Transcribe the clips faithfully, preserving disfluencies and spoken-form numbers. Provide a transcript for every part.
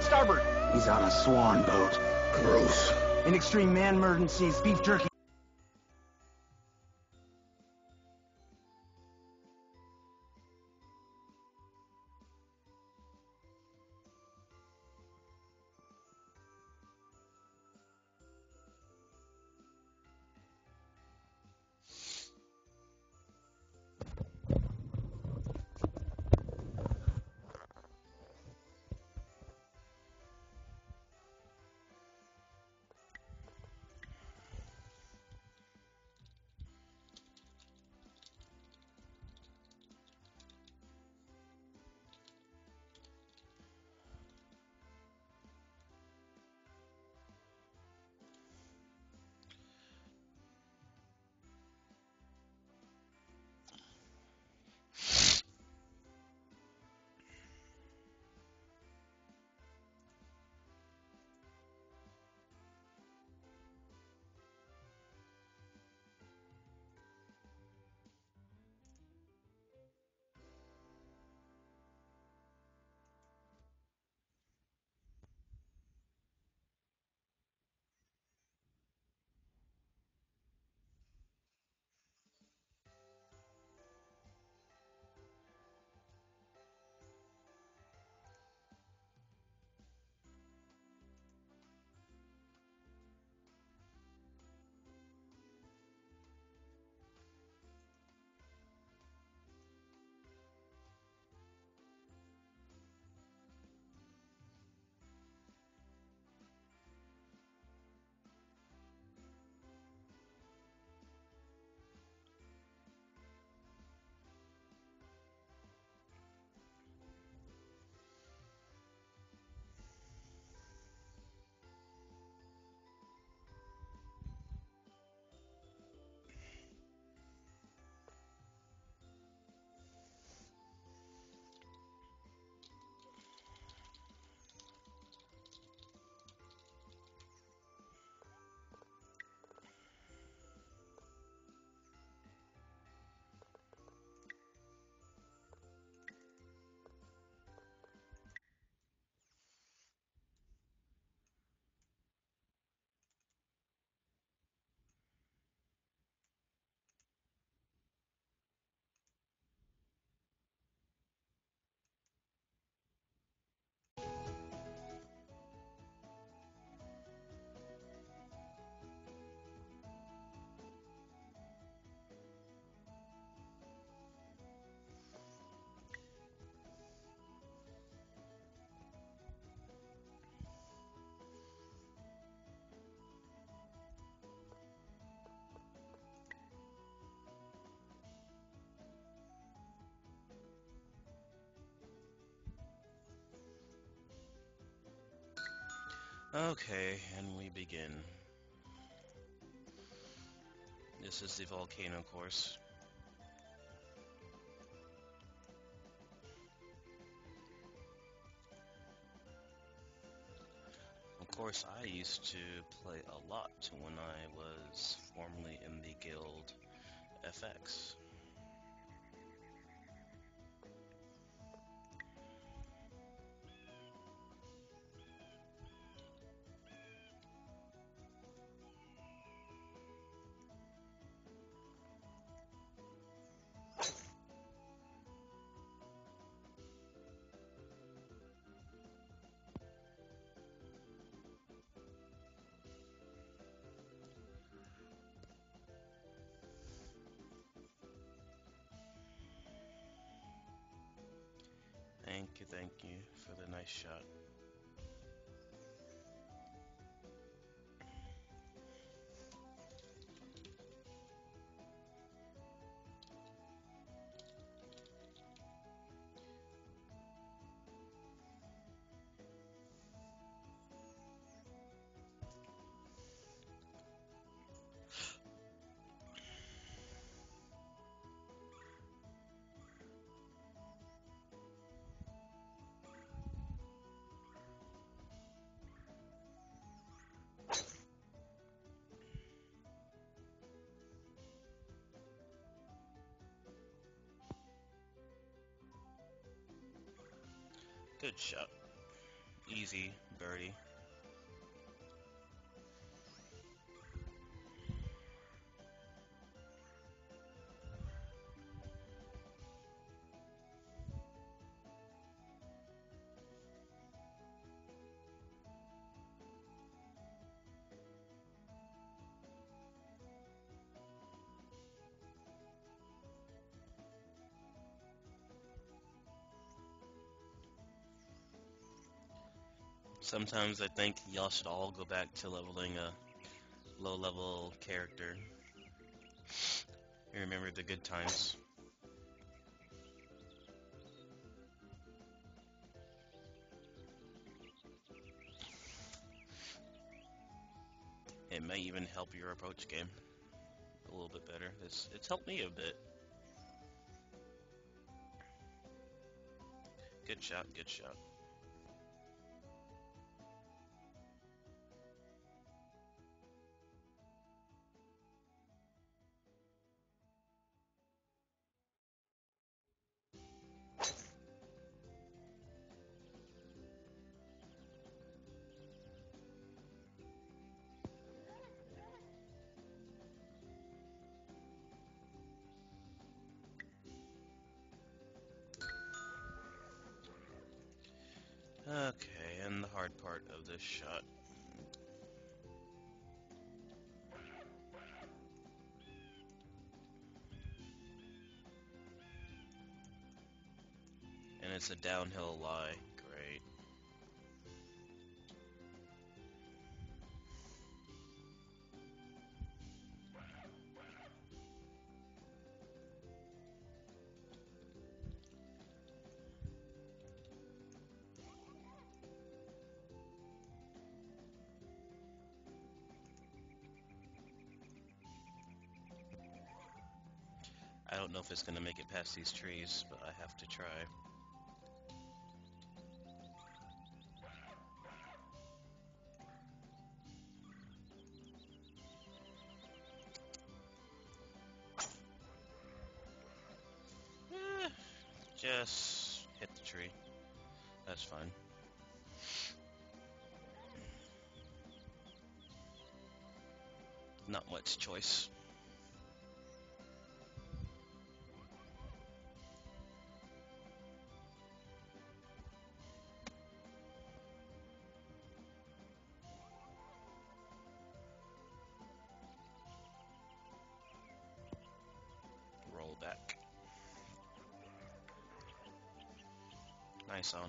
starboard. He's on a swan boat. Gross. In extreme man emergencies, beef jerky. Okay, and we begin. This is the volcano course. Of course, I used to play a lot when I was formerly in the guild F X. Thank you, thank you for the nice shot. Good shot. Easy, birdie. Sometimes I think y'all should all go back to leveling a low-level character. You remember the good times. It may even help your approach game a little bit better. It's, it's helped me a bit. Good shot, good shot. Okay, and the hard part of this shot. And it's a downhill lie. Great. I don't know if it's gonna make it past these trees, but I have to try. Eh, just hit the tree. That's fine. Not much choice. Roll back. Nice on.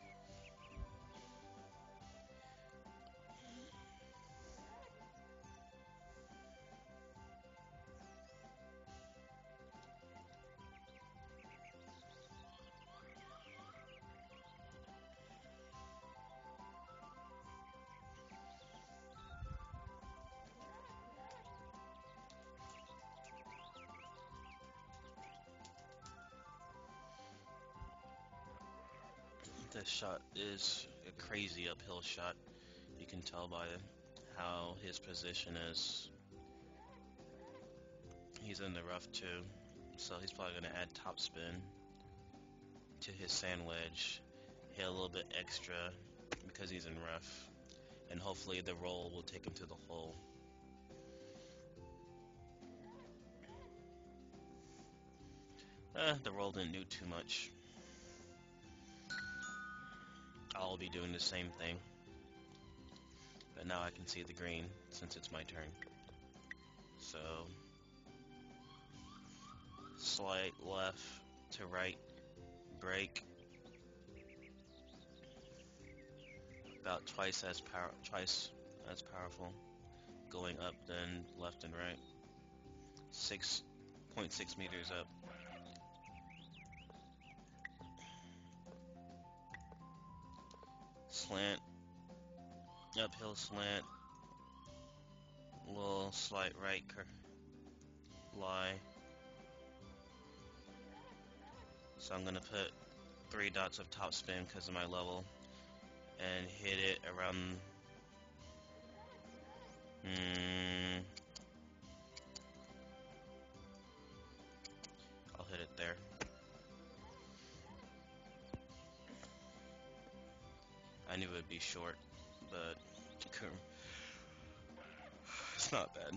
This shot is a crazy uphill shot. You can tell by how his position is. He's in the rough too, so he's probably going to add topspin to his sand wedge, hit a little bit extra because he's in rough, and hopefully the roll will take him to the hole. Eh, the roll didn't do too much. I'll be doing the same thing. But now I can see the green since it's my turn. So, slight left to right, break. About twice as power, twice as powerful. Going up then left and right. six point six meters up. Slant, uphill slant, little slight right cur lie. So I'm gonna put three dots of topspin because of my level and hit it around. Hmm, I'll hit it there. I knew it would be short, but it's not bad.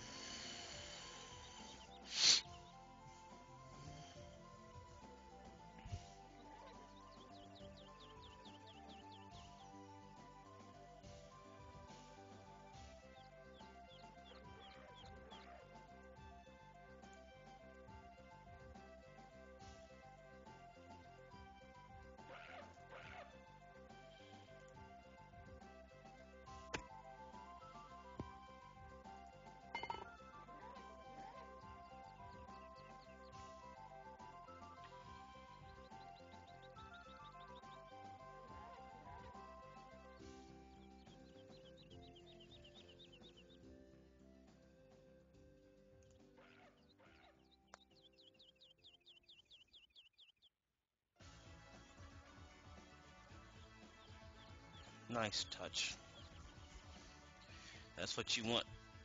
Nice touch. That's what you want.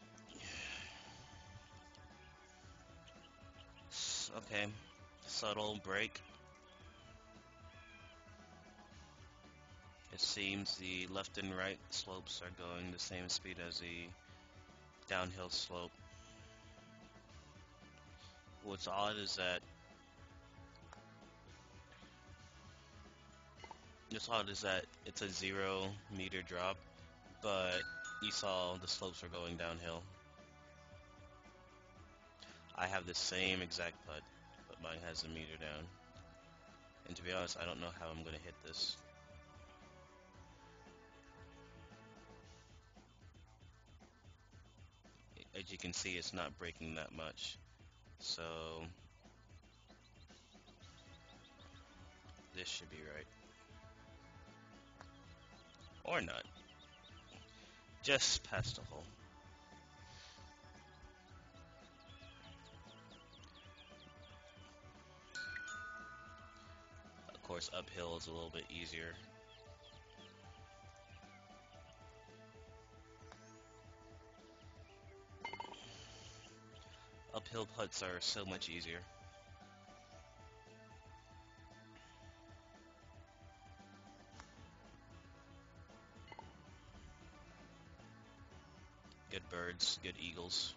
S- Okay, subtle break. It seems the left and right slopes are going the same speed as the downhill slope. What's odd is that what's odd is that it's a zero meter drop, but you saw the slopes are going downhill. I have the same exact putt, but mine has a meter down. And to be honest, I don't know how I'm going to hit this. As you can see, it's not breaking that much. So this should be right. Or not. Just past the hole. Of course, uphill is a little bit easier. Uphill putts are so much easier. Good birds, good eagles.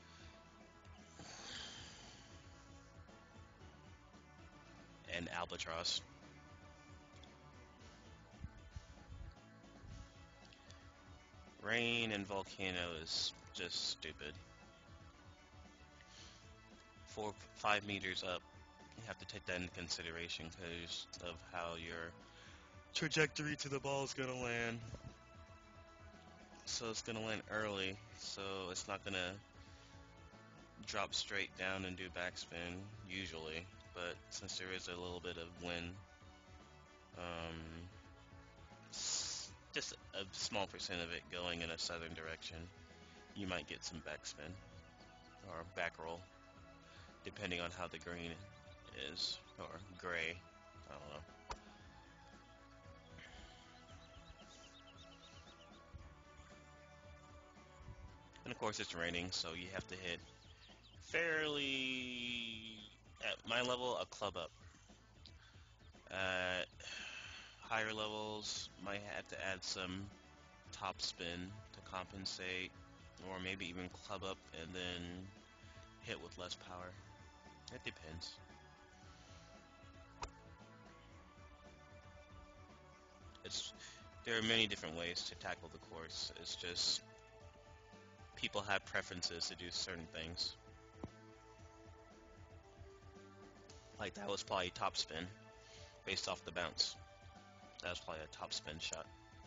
And albatross. Rain and volcano is just stupid. Four, five meters up, you have to take that into consideration because of how your trajectory to the ball is gonna land. So it's gonna land early, so it's not gonna drop straight down and do backspin usually. But since there is a little bit of wind, um, just a small percent of it going in a southern direction, you might get some backspin or back roll, depending on how the green is, or gray, I don't know. And of course it's raining, so you have to hit fairly, at my level, a club up. At higher levels, might have to add some top spin to compensate, or maybe even club up and then hit with less power. It depends. It's there are many different ways to tackle the course. It's just people have preferences to do certain things. Like that was probably top spin based off the bounce. That was probably a top spin shot.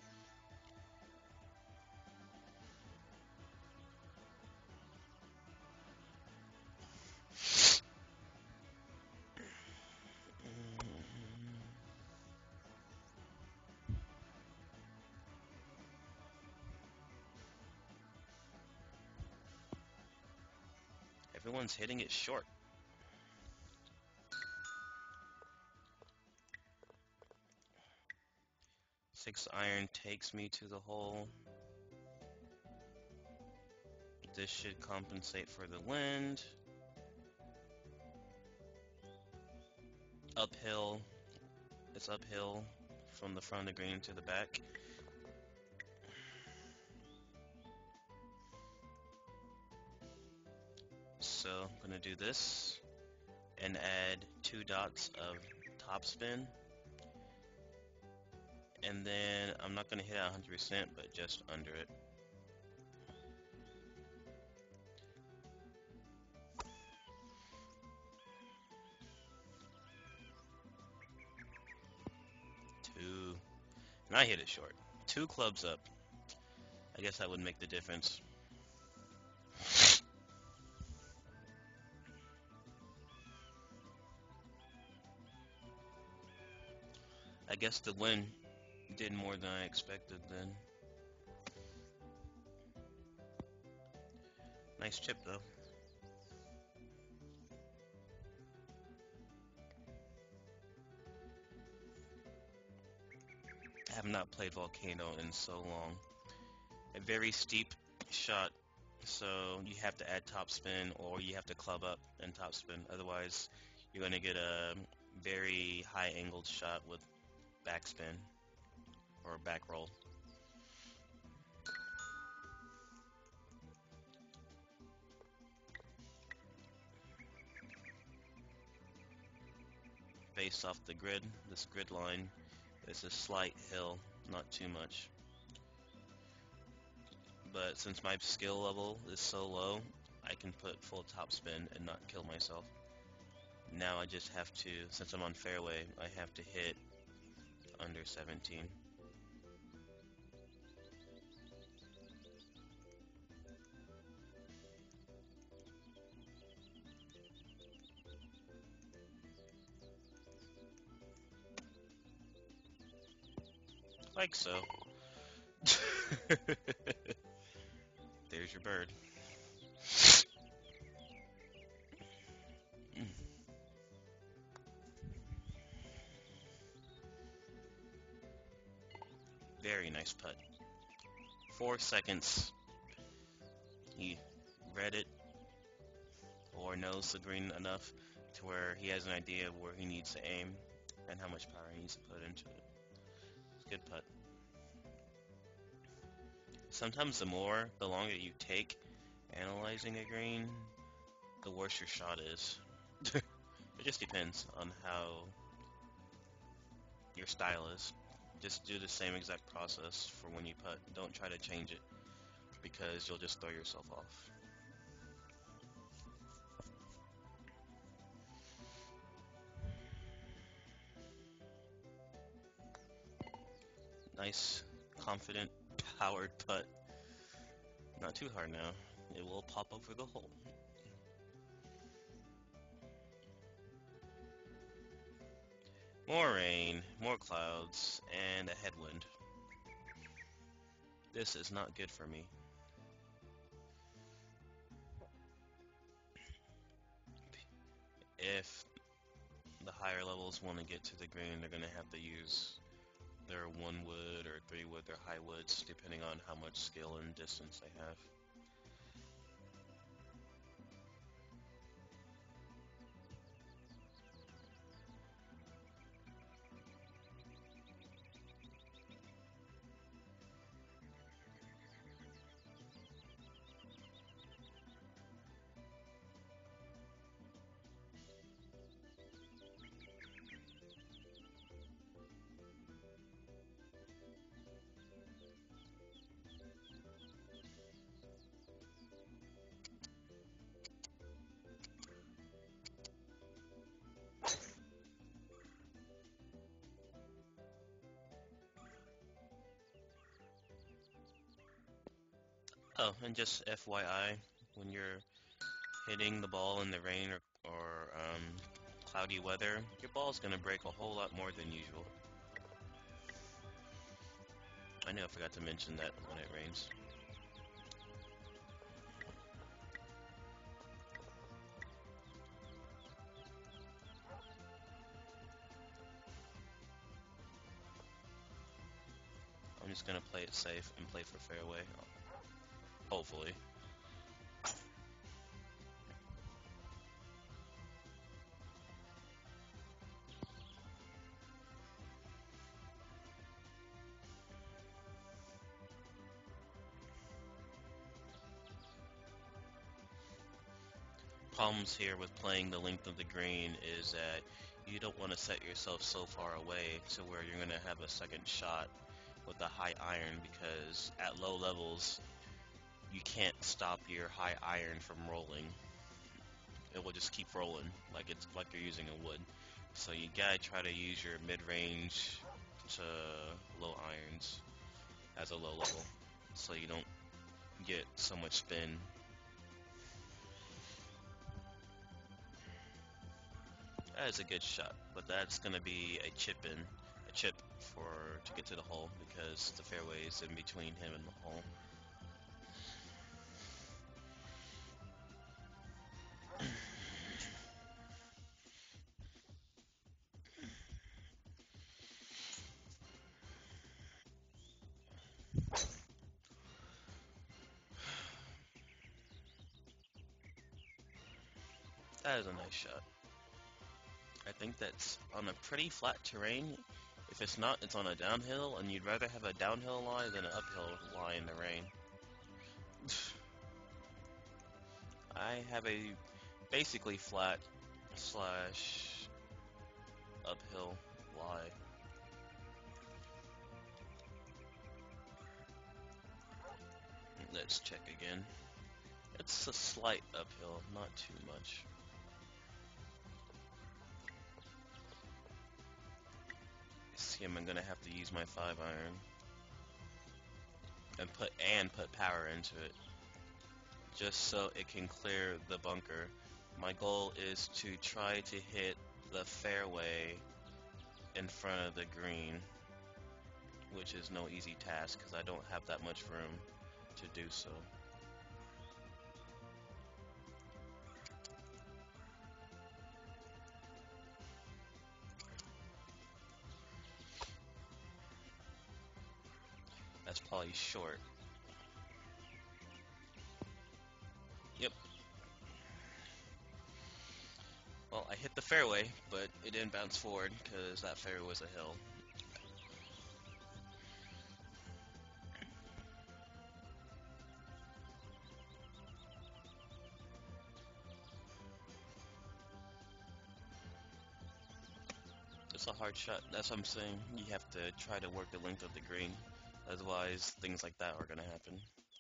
Everyone's hitting it short. Six iron takes me to the hole. This should compensate for the wind. Uphill. It's uphill from the front of the green to the back. so I'm gonna do this and add two dots of topspin, and then I'm not gonna hit one hundred percent, but just under it. Two, and I hit it short. Two clubs up. I guess that would make the difference. I guess the win did more than I expected then. Nice chip though. I have not played Volcano in so long. A very steep shot, so you have to add topspin or you have to club up and topspin. Otherwise, you're going to get a very high angled shot with backspin or back roll. Based off the grid, this grid line is a slight hill, not too much. But since my skill level is so low, I can put full topspin and not kill myself. Now I just have to, since I'm on fairway, I have to hit under seventeen. Like so. There's your bird. Very nice putt. Four seconds. He read it or knows the green enough to where he has an idea of where he needs to aim and how much power he needs to put into it. It's a good putt. Sometimes the more, the longer you take analyzing a green, the worse your shot is. It just depends on how your style is. Just do the same exact process for when you putt. Don't try to change it because you'll just throw yourself off. Nice, confident, powered putt. Not too hard now. It will pop over the hole. More rain, more clouds, and a headwind. This is not good for me. If the higher levels want to get to the green, they're going to have to use their one wood or three wood, their high woods, depending on how much skill and distance they have. Oh, and just F Y I, when you're hitting the ball in the rain or, or um, cloudy weather, your ball's going to break a whole lot more than usual. I know I forgot to mention that when it rains. I'm just going to play it safe and play for fairway, hopefully. Problems here with playing the length of the green is that you don't want to set yourself so far away to where you're going to have a second shot with a high iron, because at low levels you can't stop your high iron from rolling. It will just keep rolling like it's like you're using a wood. So you gotta try to use your mid-range to low irons as a low level, so you don't get so much spin. That is a good shot, but that's gonna be a chip in, a chip for to get to the hole, because the fairway is in between him and the hole. That is a nice shot. I think that's on a pretty flat terrain. If it's not, it's on a downhill, and you'd rather have a downhill lie than an uphill lie in the rain. I have a basically flat slash uphill lie. Let's check again. It's a slight uphill, not too much. See, I'm gonna have to use my five iron and put and put power into it, just so it can clear the bunker. My goal is to try to hit the fairway in front of the green, which is no easy task because I don't have that much room to do so. That's probably short. Yep. Well, I hit the fairway, but it didn't bounce forward because that fairway was a hill. It's a hard shot. That's what I'm saying. You have to try to work the length of the green. Otherwise, things like that are going to happen.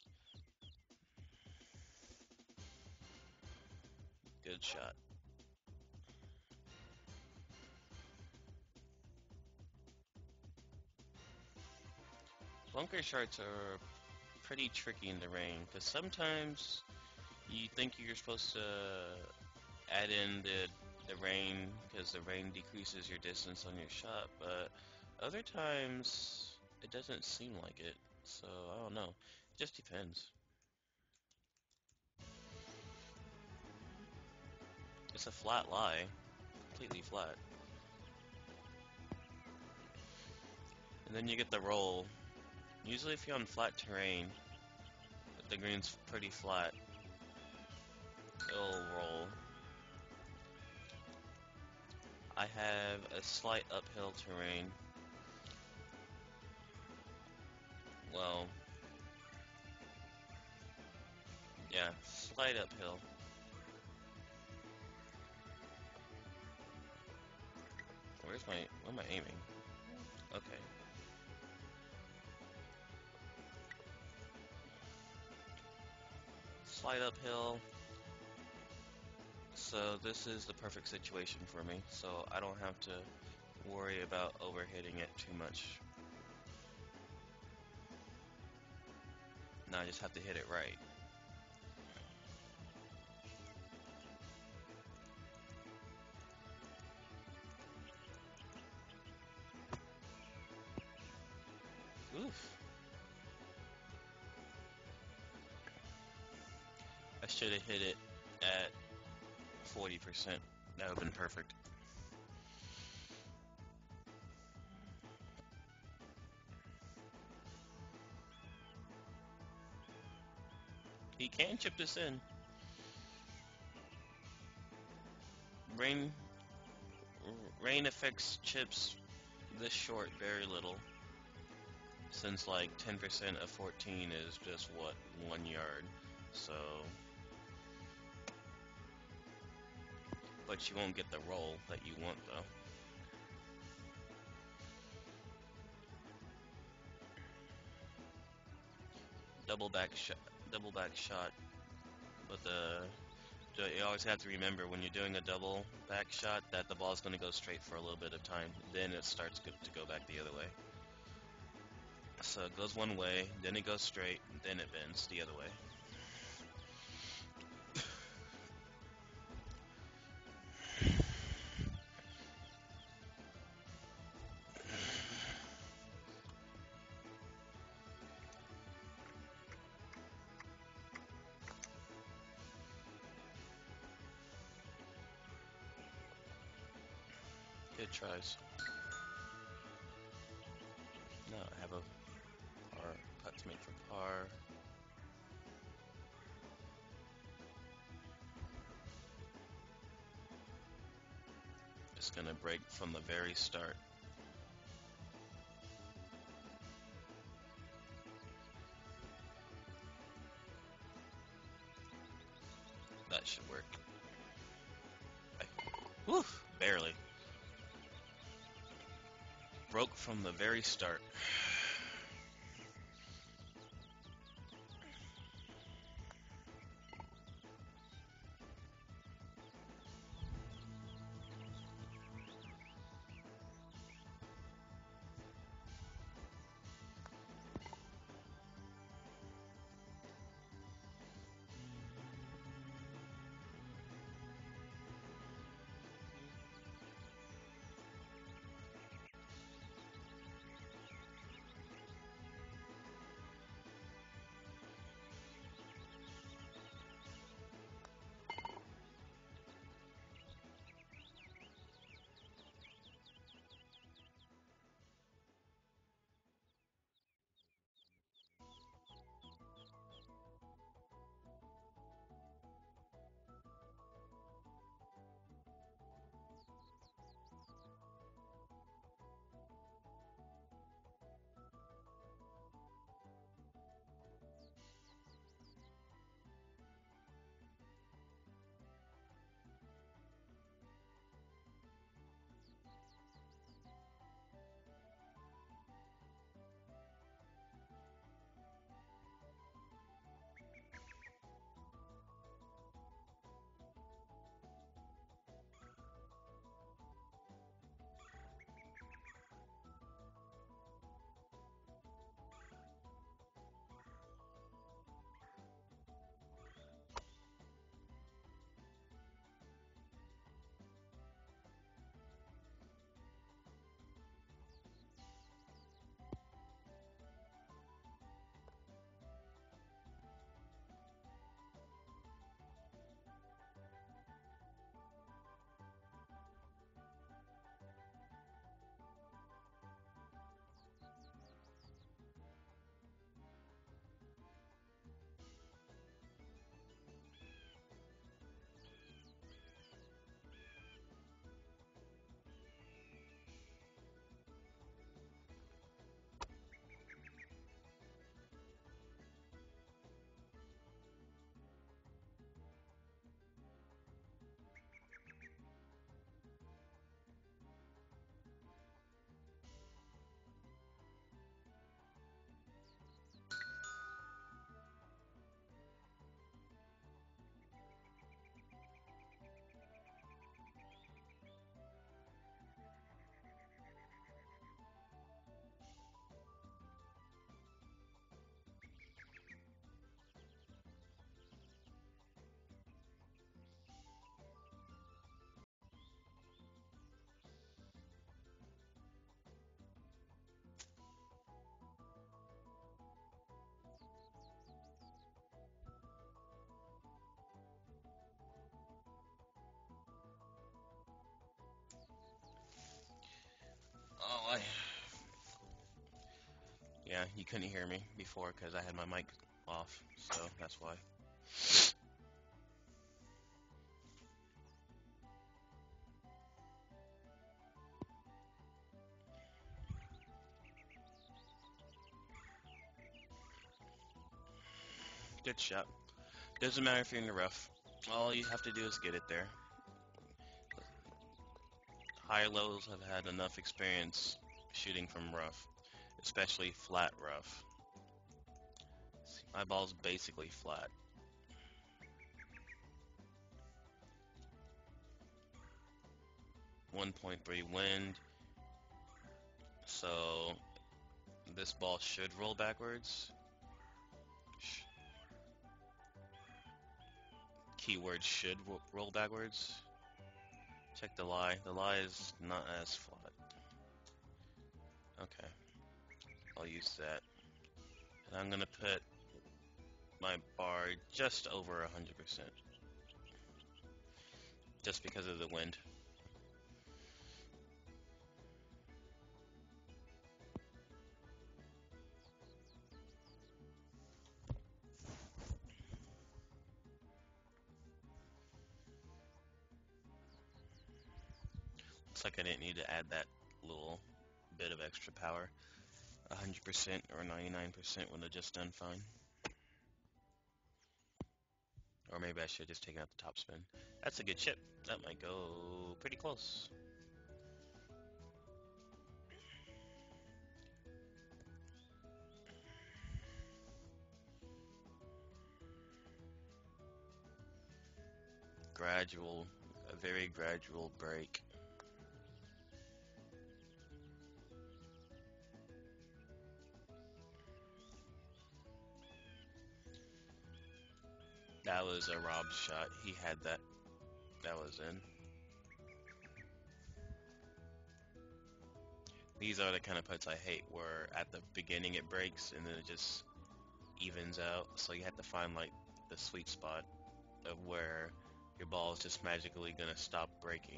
Good shot. Bunker shots are pretty tricky in the rain, because sometimes you think you're supposed to add in the, the rain, because the rain decreases your distance on your shot, but other times it doesn't seem like it, so I don't know. It just depends. It's a flat lie, completely flat. And then you get the roll. Usually if you're on flat terrain, if the green's pretty flat, it'll roll. I have a slight uphill terrain. Well, yeah, slight uphill. Where's my, where am I aiming? Okay. Slight uphill. So this is the perfect situation for me, so I don't have to worry about overhitting it too much. Now I just have to hit it right. Oof. I should have hit it at forty percent. That would have been perfect. He can chip this in. Rain, rain affects chips this short very little, since like ten percent of fourteen is just what, one yard. So but you won't get the roll that you want though. Double back shot, double back shot, but the you always have to remember when you're doing a double back shot that the ball is going to go straight for a little bit of time. Then it starts to go back the other way. So it goes one way, then it goes straight, then it bends the other way. Good tries. No, I have a par putt to make for par. Just gonna break from the very start. That should work. Whew, barely. Broke from the very start. Oh, I... Yeah, you couldn't hear me before because I had my mic off, so that's why. Good shot. Doesn't matter if you're in the rough. All you have to do is get it there. High lows have had enough experience shooting from rough, especially flat rough. See, my ball's basically flat. one point three wind, so this ball should roll backwards. Sh Keyword should ro roll backwards. Check the lie. The lie is not as flat. Okay, I'll use that. And I'm gonna put my bar just over one hundred percent. Just because of the wind. Looks like I didn't need to add that little bit of extra power. one hundred percent or ninety-nine percent would have just done fine. Or maybe I should have just taken out the top spin. That's a good chip. That might go pretty close. Gradual, a very gradual break. That was a Rob shot. He had that. That was in. These are the kind of putts I hate where at the beginning it breaks and then it just evens out. So you have to find like the sweet spot of where your ball is just magically gonna stop breaking.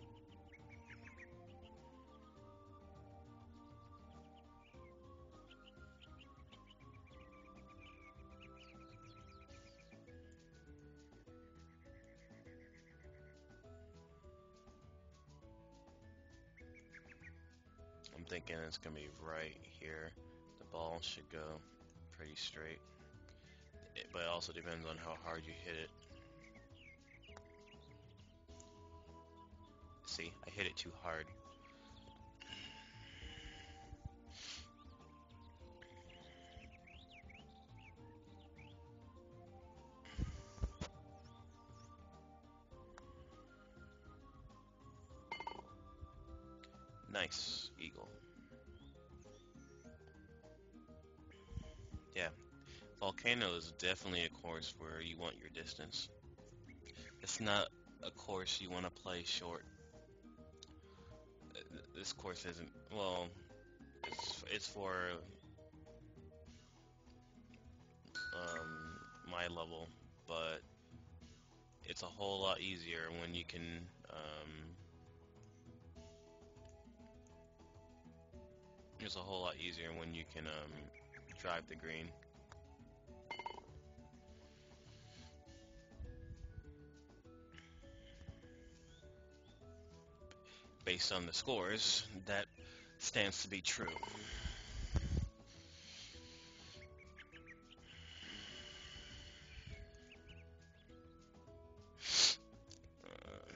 I'm thinking it's gonna be right here. The ball should go pretty straight. It, but it also depends on how hard you hit it. See, I hit it too hard. Nice, eagle. Yeah, Volcano is definitely a course where you want your distance. It's not a course you want to play short. This course isn't, well, it's, it's for um, my level, but it's a whole lot easier when you can um, it's a whole lot easier when you can um, drive the green. Based on the scores, that stands to be true. Uh,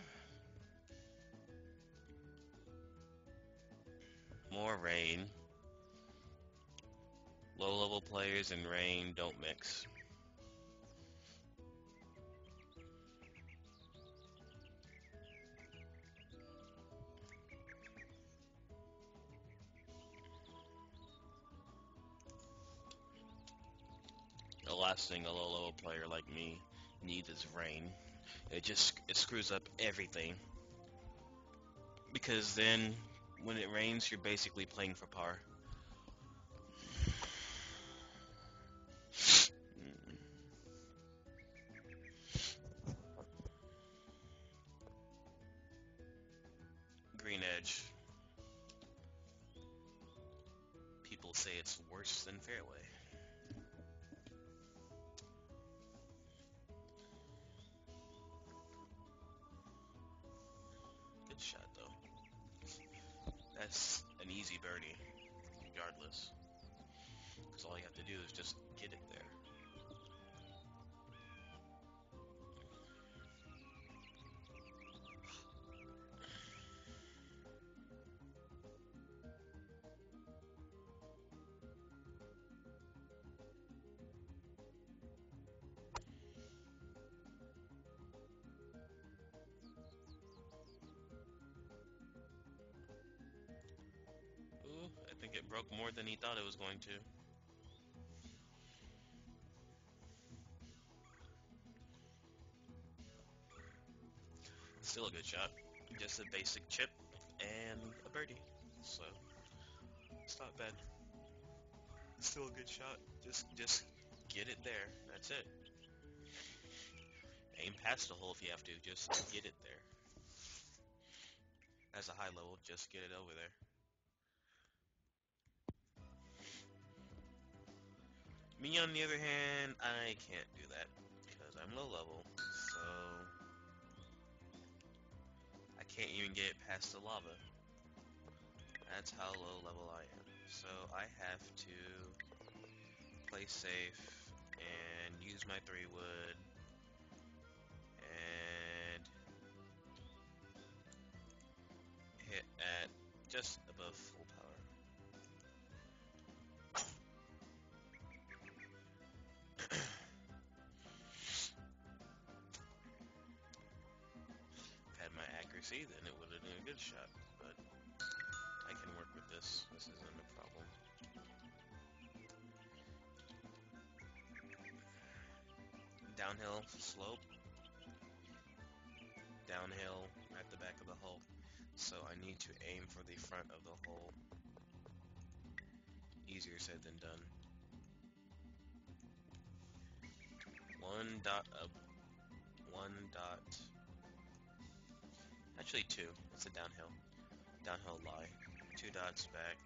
more rain. Low level players and rain don't mix. The last thing a low level player like me needs is rain. It just it screws up everything. Because then when it rains, you're basically playing for par. Green edge. People say it's worse than fairway. Good shot though. That's an easy birdie, regardless. Because all you have to do is just get it there. broke more than he thought it was going to. Still a good shot. Just a basic chip and a birdie. So it's not bad. Still a good shot. Just just get it there. That's it. Aim past the hole if you have to. Just get it there. As a high level, just get it over there. Me, on the other hand, I can't do that because I'm low level. So I can't even get past the lava. That's how low level I am. So I have to play safe and use my three wood and hit at just above full power. If I had my accuracy, then it would have been a good shot, but I can work with this. This isn't a problem. Downhill slope. Downhill at the back of the hole. So I need to aim for the front of the hole. Easier said than done. One dot up. One dot. Actually two. It's a downhill. Downhill lie. Two dots back.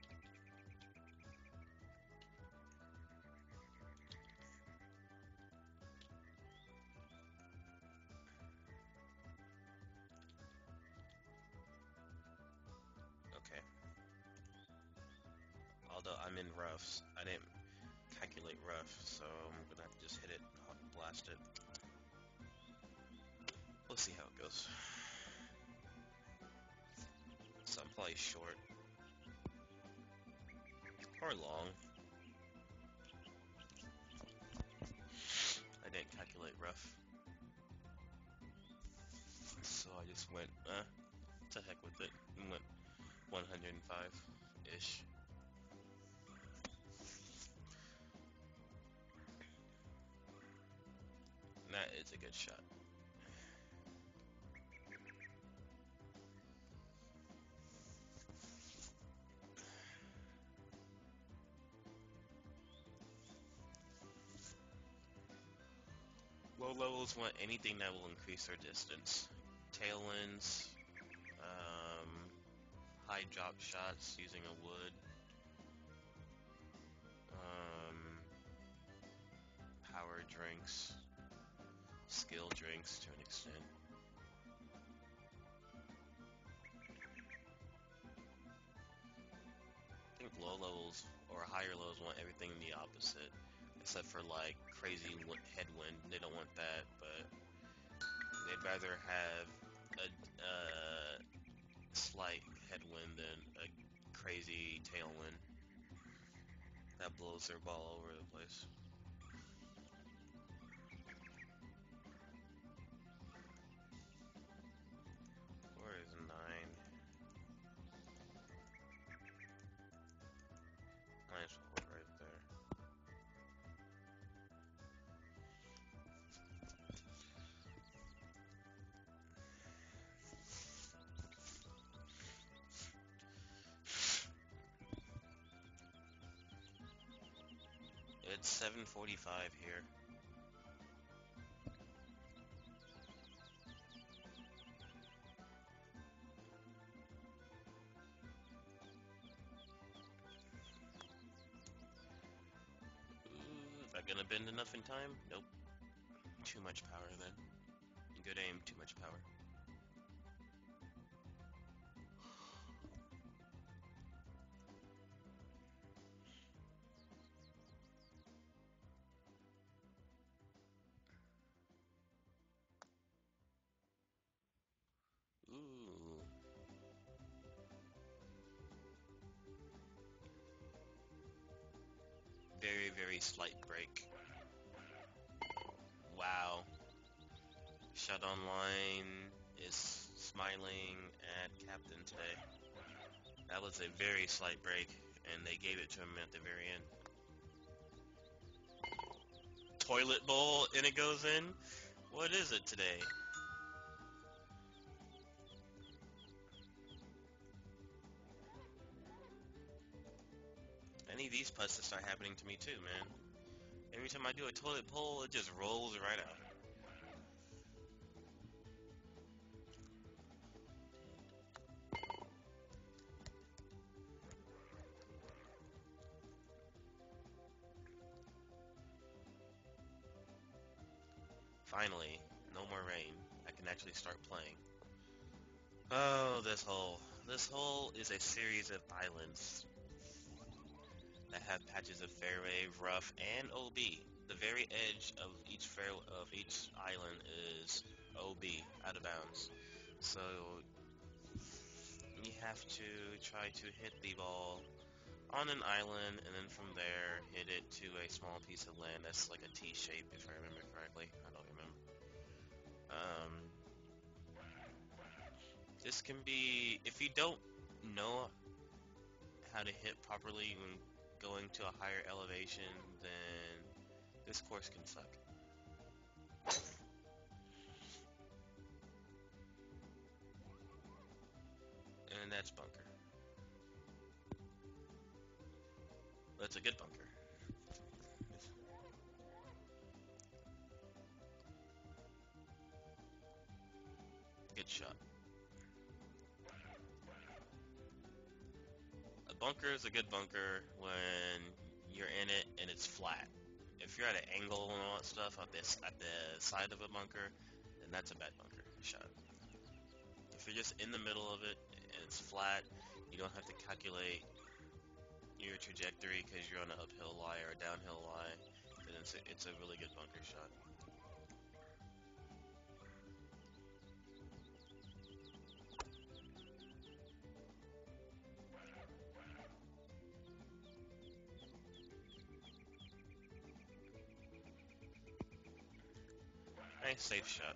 Okay. Although I'm in roughs, I didn't calculate rough, so I'm gonna have to just hit it, blast it. We'll see how it goes. So I'm probably short. Or long. I didn't calculate rough. So I just went, eh, to heck with it, and went one hundred five-ish. That is a good shot. Low levels want anything that will increase their distance. Tailwinds, um, high drop shots using a wood, um, power drinks, skill drinks to an extent. I think low levels or higher levels want everything the opposite, except for like crazy headwind. They don't want that, but they'd rather have a uh, slight headwind than a crazy tailwind that blows their ball all over the place. Where is nine? Might as well go right there. It's seven forty-five here. Ooh, is that gonna bend enough in time? Nope. Too much power then. Good aim, too much power. Ooh. Very, very slight break. Wow. Shut Online is smiling at Captain today. That was a very slight break, and they gave it to him at the very end. Toilet bowl, and it goes in? What is it today? I need these putts to start happening to me too, man. Every time I do a toilet bowl, it just rolls right out. Finally, no more rain. I can actually start playing. Oh, this hole. This hole is a series of islands that have patches of fairway, rough, and O B. The very edge of each fair of each island is O B, out of bounds. So you have to try to hit the ball on an island, and then from there hit it to a small piece of land that's like a T shape, if I remember correctly. I don't remember. Um, this can be, if you don't know how to hit properly when going to a higher elevation, then this course can suck. And that's bunker. That's a good bunker. Good shot. A bunker is a good bunker when you're in it and it's flat. If you're at an angle and all that stuff at this at the side of a bunker, then that's a bad bunker shot. If you're just in the middle of it and it's flat, you don't have to calculate your trajectory because you're on an uphill lie or a downhill lie, then it's a, it's a really good bunker shot. Nice safe shot.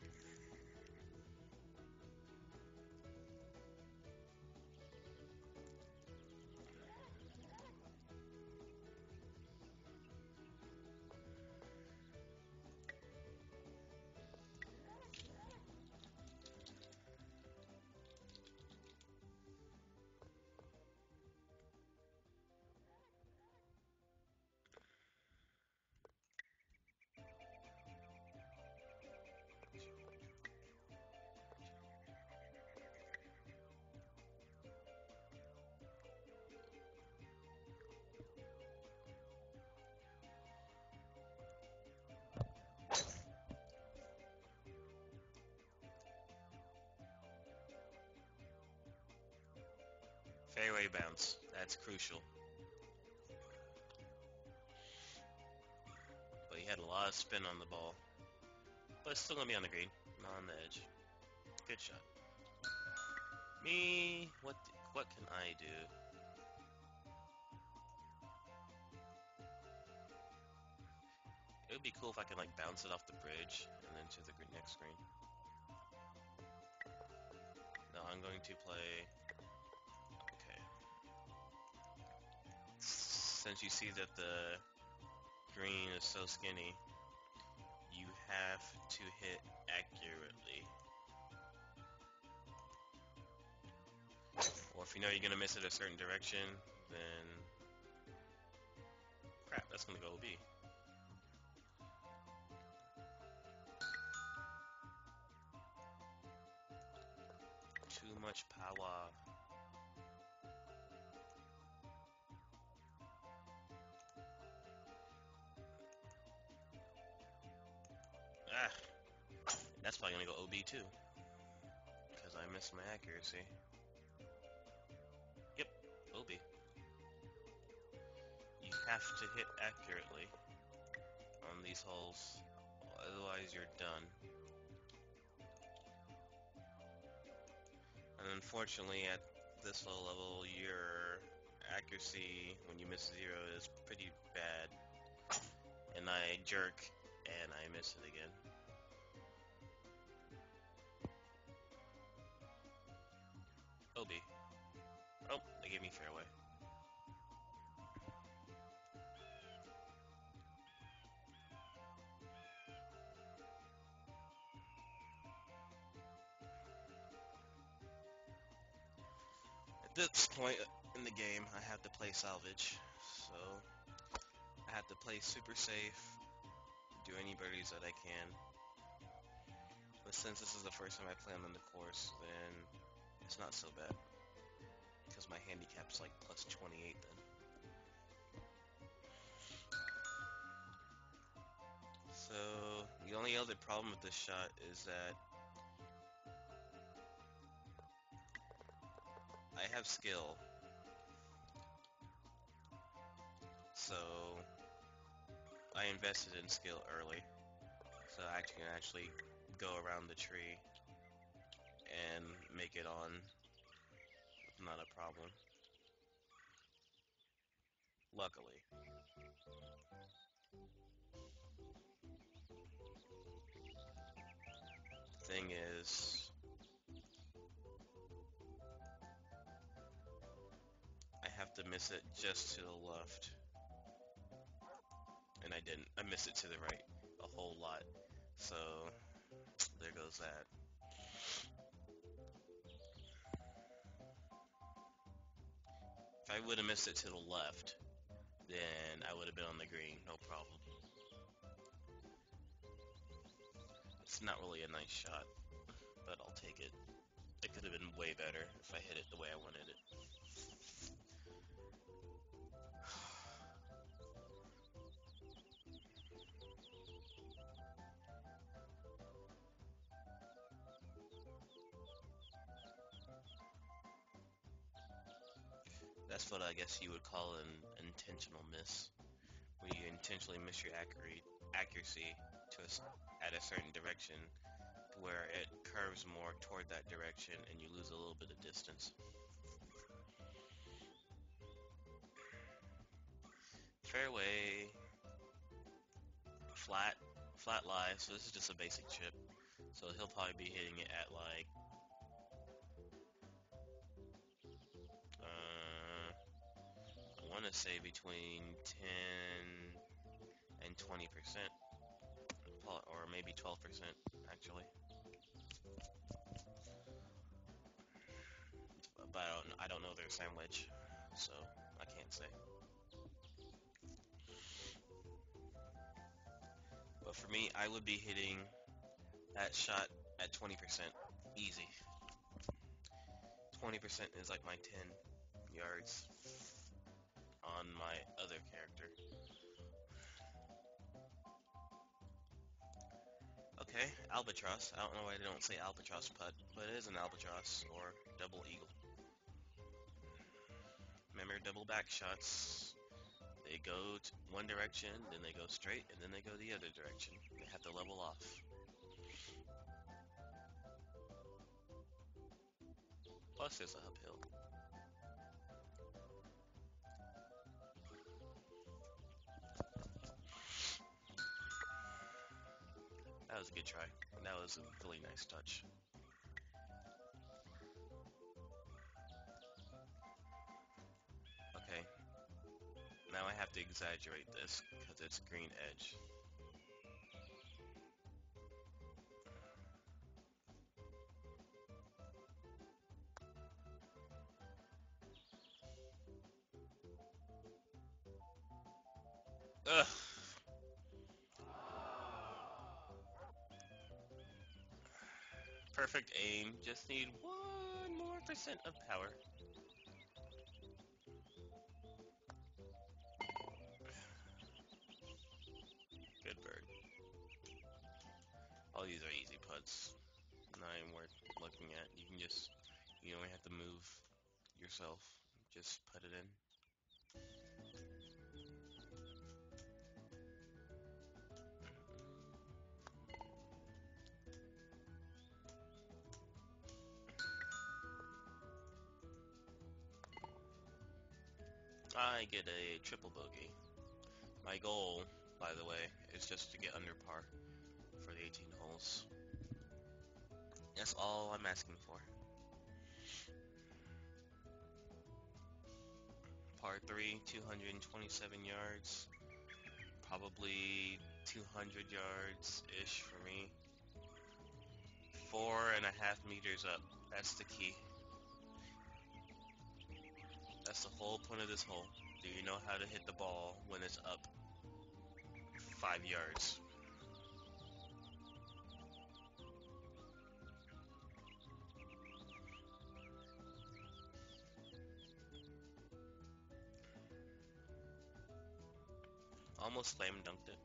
Fairway bounce. That's crucial. But he had a lot of spin on the ball. But it's still gonna be on the green, not on the edge. Good shot. Me, what what can I do? It would be cool if I could like bounce it off the bridge and then to the next screen. No, I'm going to play. Okay. Since you see that the green is so skinny, you have to hit accurately. Or if you know you're gonna miss it a certain direction, then crap, that's gonna go O B. Too much power. Ah, that's probably gonna go O B too, because I missed my accuracy. Yep, O B. You have to hit accurately on these holes, otherwise you're done. And unfortunately, at this low level, your accuracy when you miss zero is pretty bad. And I jerk, and I miss it again. O B. Oh, they gave me fairway. this point in the game, I have to play salvage, so I have to play super safe, do any birdies that I can. But since this is the first time I play on the course, then it's not so bad, because my handicap's like plus twenty-eight then. So the only other problem with this shot is that I have skill, so I invested in skill early, so I can actually go around the tree and make it on with not a problem. Luckily. Thing is, I have to miss it just to the left. And I didn't. I missed it to the right a whole lot. So, there goes that. If I would have missed it to the left, then I would have been on the green, no problem. It's not really a nice shot, but I'll take it. It could have been way better if I hit it the way I wanted it. That's what I guess you would call an intentional miss, where you intentionally miss your accurate accuracy to a, at a certain direction, where it curves more toward that direction and you lose a little bit of distance. Fairway, flat, flat lie, so this is just a basic chip. So he'll probably be hitting it at like, uh, I want to say between ten and twenty percent, or maybe twelve percent actually. But I don't, I don't know their sandwich, so I can't say. But for me, I would be hitting that shot at twenty percent, easy. twenty percent is like my ten yards on my other character. Okay, albatross. I don't know why they don't say albatross putt, but it is an albatross or double eagle. Remember, double back shots. They go to one direction, then they go straight, and then they go the other direction. They have to level off. Plus, there's a uphill. That was a good try. That was a really nice touch. Okay. Now I have to exaggerate this because it's green edge. Ugh. Perfect aim. Just need one more percent of power. Good bird. All these are easy putts. Not even worth looking at. You can just, you don't have to move yourself. Just put it in. I get a triple bogey. My goal, by the way, is just to get under par for the eighteen holes. That's all I'm asking for. Par three, two hundred twenty-seven yards. Probably two hundred yards-ish for me. Four and a half meters up. That's the key. That's the whole point of this hole. Do you know how to hit the ball when it's up five yards? Almost slam dunked it.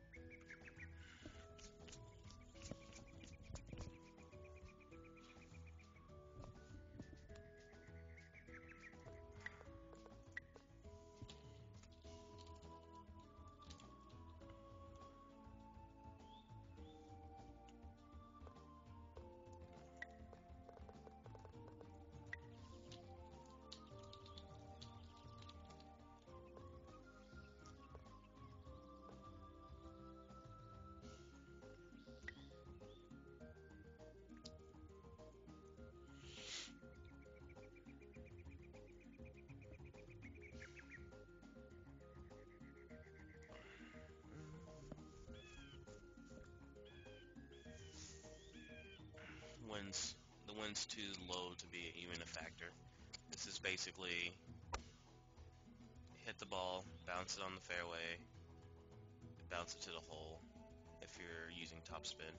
Wind's the wind's too low to be even a factor. This is basically hit the ball, bounce it on the fairway, bounce it to the hole if you're using topspin.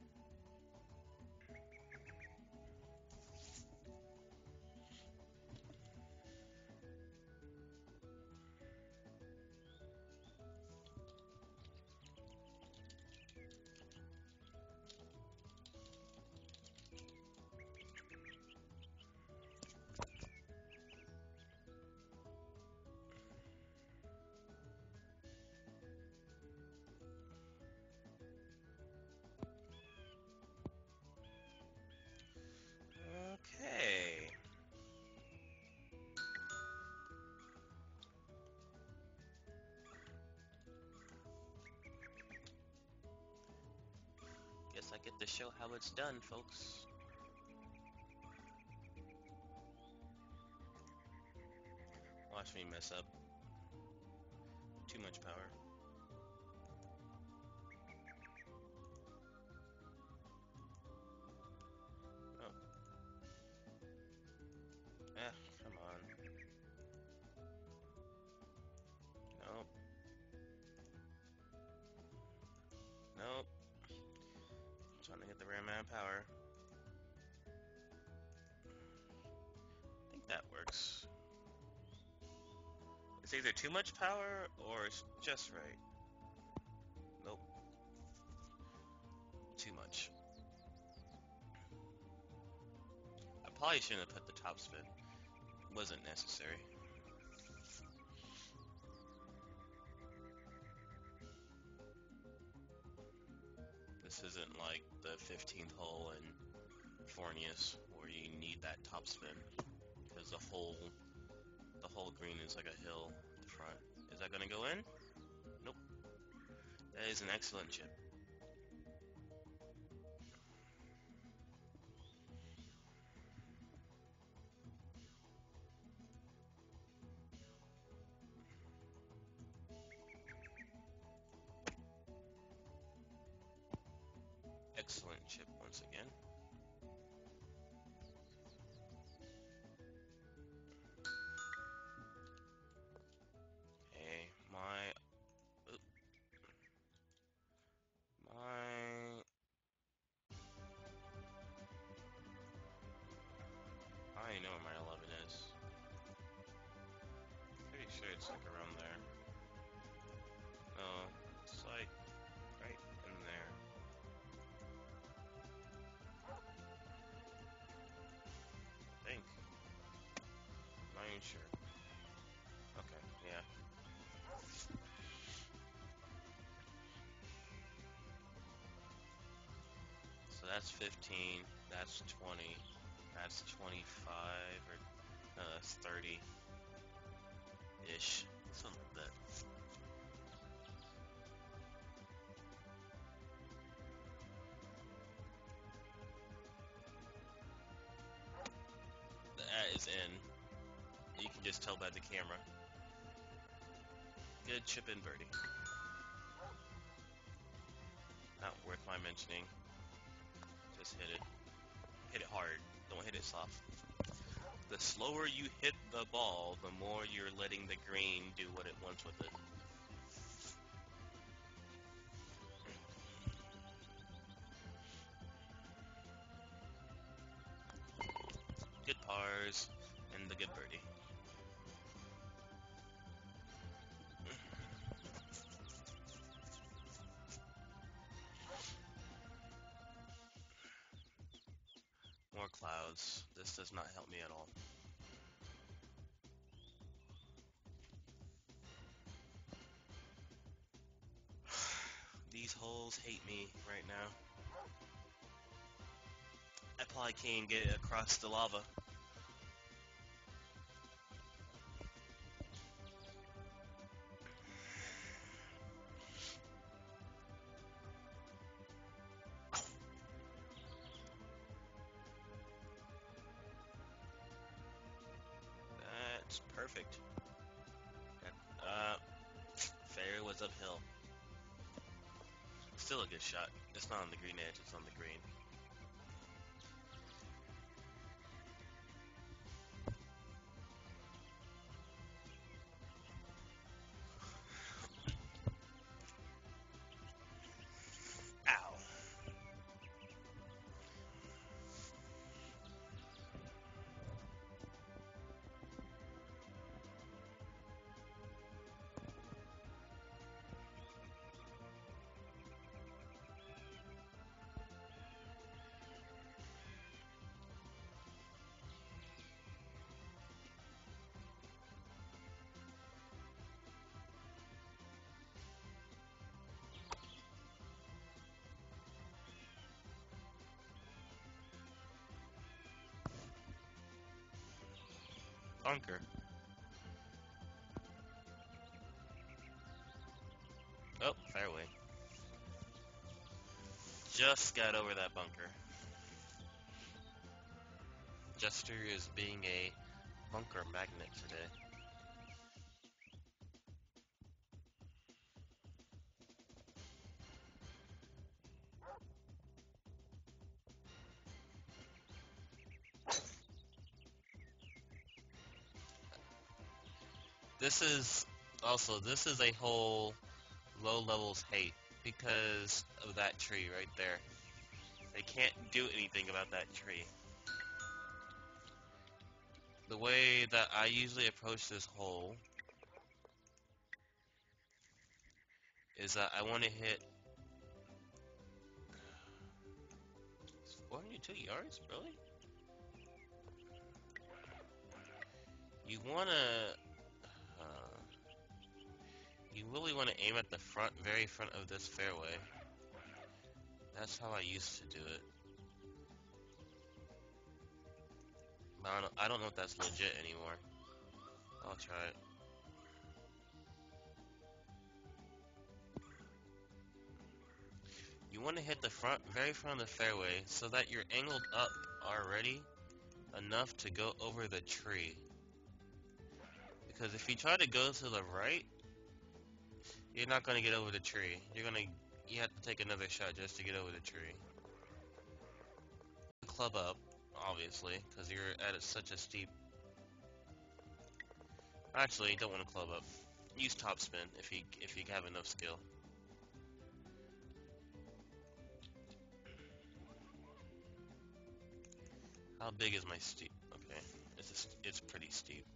Okay. Guess I get to show how it's done, folks. Watch me mess up. Too much power. Oh. Eh, come on. Nope. Nope. I'm trying to get the rare amount of power. I think that works. It's either too much power or it's just right. Nope. Too much. I probably shouldn't have put the top spin. Wasn't necessary. This isn't like the fifteenth hole in Fornius where you need that top spin because the whole the whole green is like a hill at the front. Is that gonna go in? Nope. That is an excellent chip. Excellent chip once again. Okay, my oop, my I know where my eleven is. Pretty sure it's like around there. No, it's like right in there. I think. Not even sure. Okay, yeah. So that's fifteen, that's twenty, that's twenty-five, or no, that's thirty-ish, something like that. The at is in. You can just tell by the camera. Good chip in birdie. Not worth my mentioning. Just hit it. Hit it hard. Don't hit it soft. The slower you hit the ball, the more you're letting the green do what it wants with it. Good pars, and the good birdie. More clouds. This does not help me at all. These holes hate me right now. I probably can't get it across the lava. That's perfect. Uh, fair was uphill. Still a good shot. It's not on the green edge, it's on the green. Ow. Bunker. Oh, fairway. Just got over that bunker. Jester is being a bunker magnet today. This is also this is a whole low levels hate because of that tree right there. They can't do anything about that tree. The way that I usually approach this hole is that I want to hit four hundred two yards, really? You want to uh, you really want to aim at the front, very front of this fairway. That's how I used to do it. But I don't, I don't know if that's legit anymore. I'll try it. You want to hit the front, very front of the fairway so that you're angled up already enough to go over the tree. Because if you try to go to the right, you're not going to get over the tree. You're going to, you have to take another shot just to get over the tree. Club up, obviously, because you're at such a steep... Actually, you don't want to club up. Use topspin if you, if you have enough skill. How big is my steep? Okay, it's, a, it's pretty steep.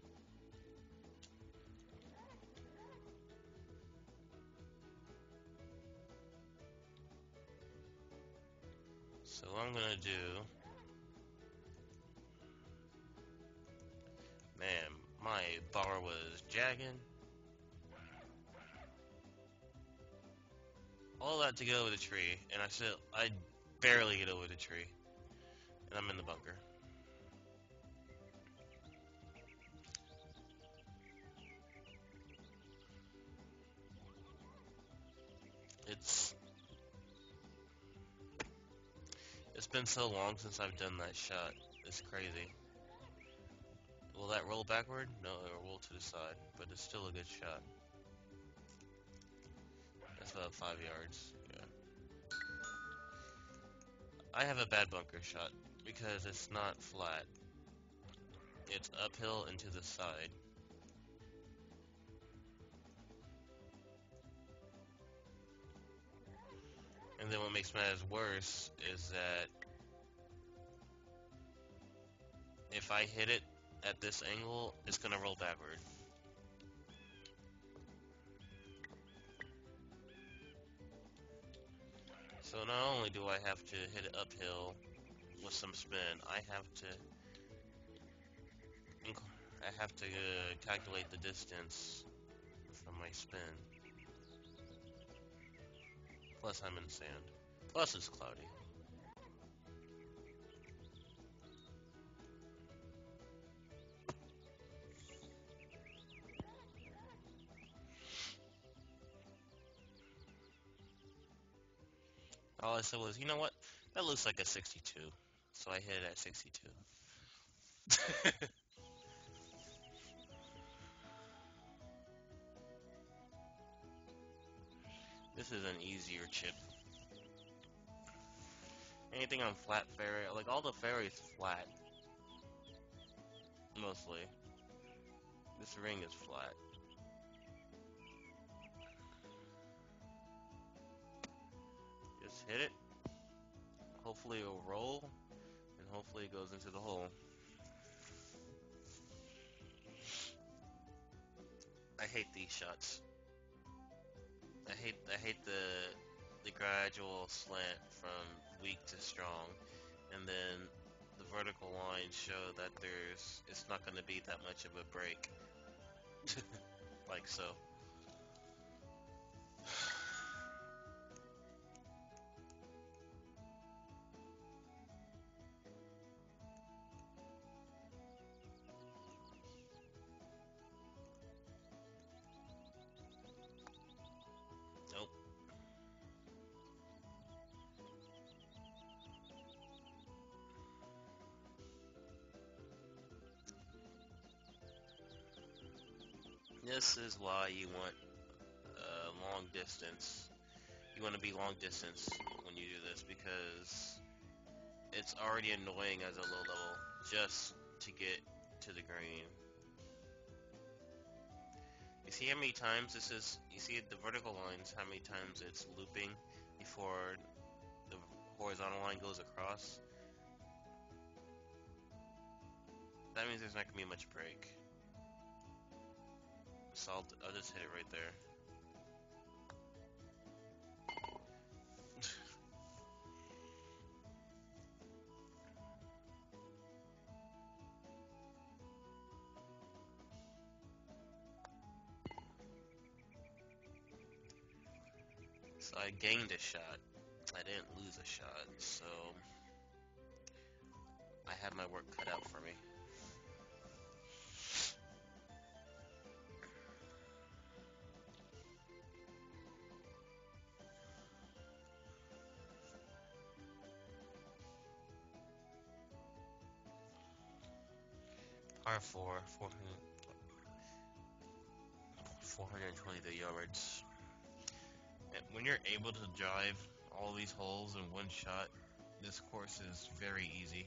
So what I'm gonna do, man, my bar was jagging. All that to get over the tree, and I still, I barely get over the tree, and I'm in the bunker. It's, it's been so long since I've done that shot. It's crazy. Will that roll backward? No, it'll roll to the side, but it's still a good shot. That's about five yards. Yeah. I have a bad bunker shot because it's not flat. it's uphill and to the side. And then what makes matters worse is that if I hit it at this angle, it's gonna roll backward. So not only do I have to hit it uphill with some spin, I have to I have to uh, calculate the distance from my spin. Plus I'm in sand. Plus it's cloudy. All I said was, you know what? That looks like a sixty-two. So I hit it at sixty-two. This is an easier chip. Anything on flat fairway, like all the fairways flat. Mostly. This ring is flat. Just hit it. Hopefully it'll roll. And hopefully it goes into the hole. I hate these shots. I hate I hate the the gradual slant from weak to strong, and then the vertical lines show that there's it's not going to be that much of a break, like so. Nope. This is why you want uh, long distance. You want to be long distance when you do this because it's already annoying as a low level just to get to the green. You see how many times this is, you see the vertical lines, how many times it's looping before the horizontal line goes across? That means there's not going to be much break. So I'll, I'll just hit it right there. So I gained a shot. I didn't lose a shot, so I had my work cut out for me. Par four, four hundred twenty-three yards. And when you're able to drive all these holes in one shot, this course is very easy.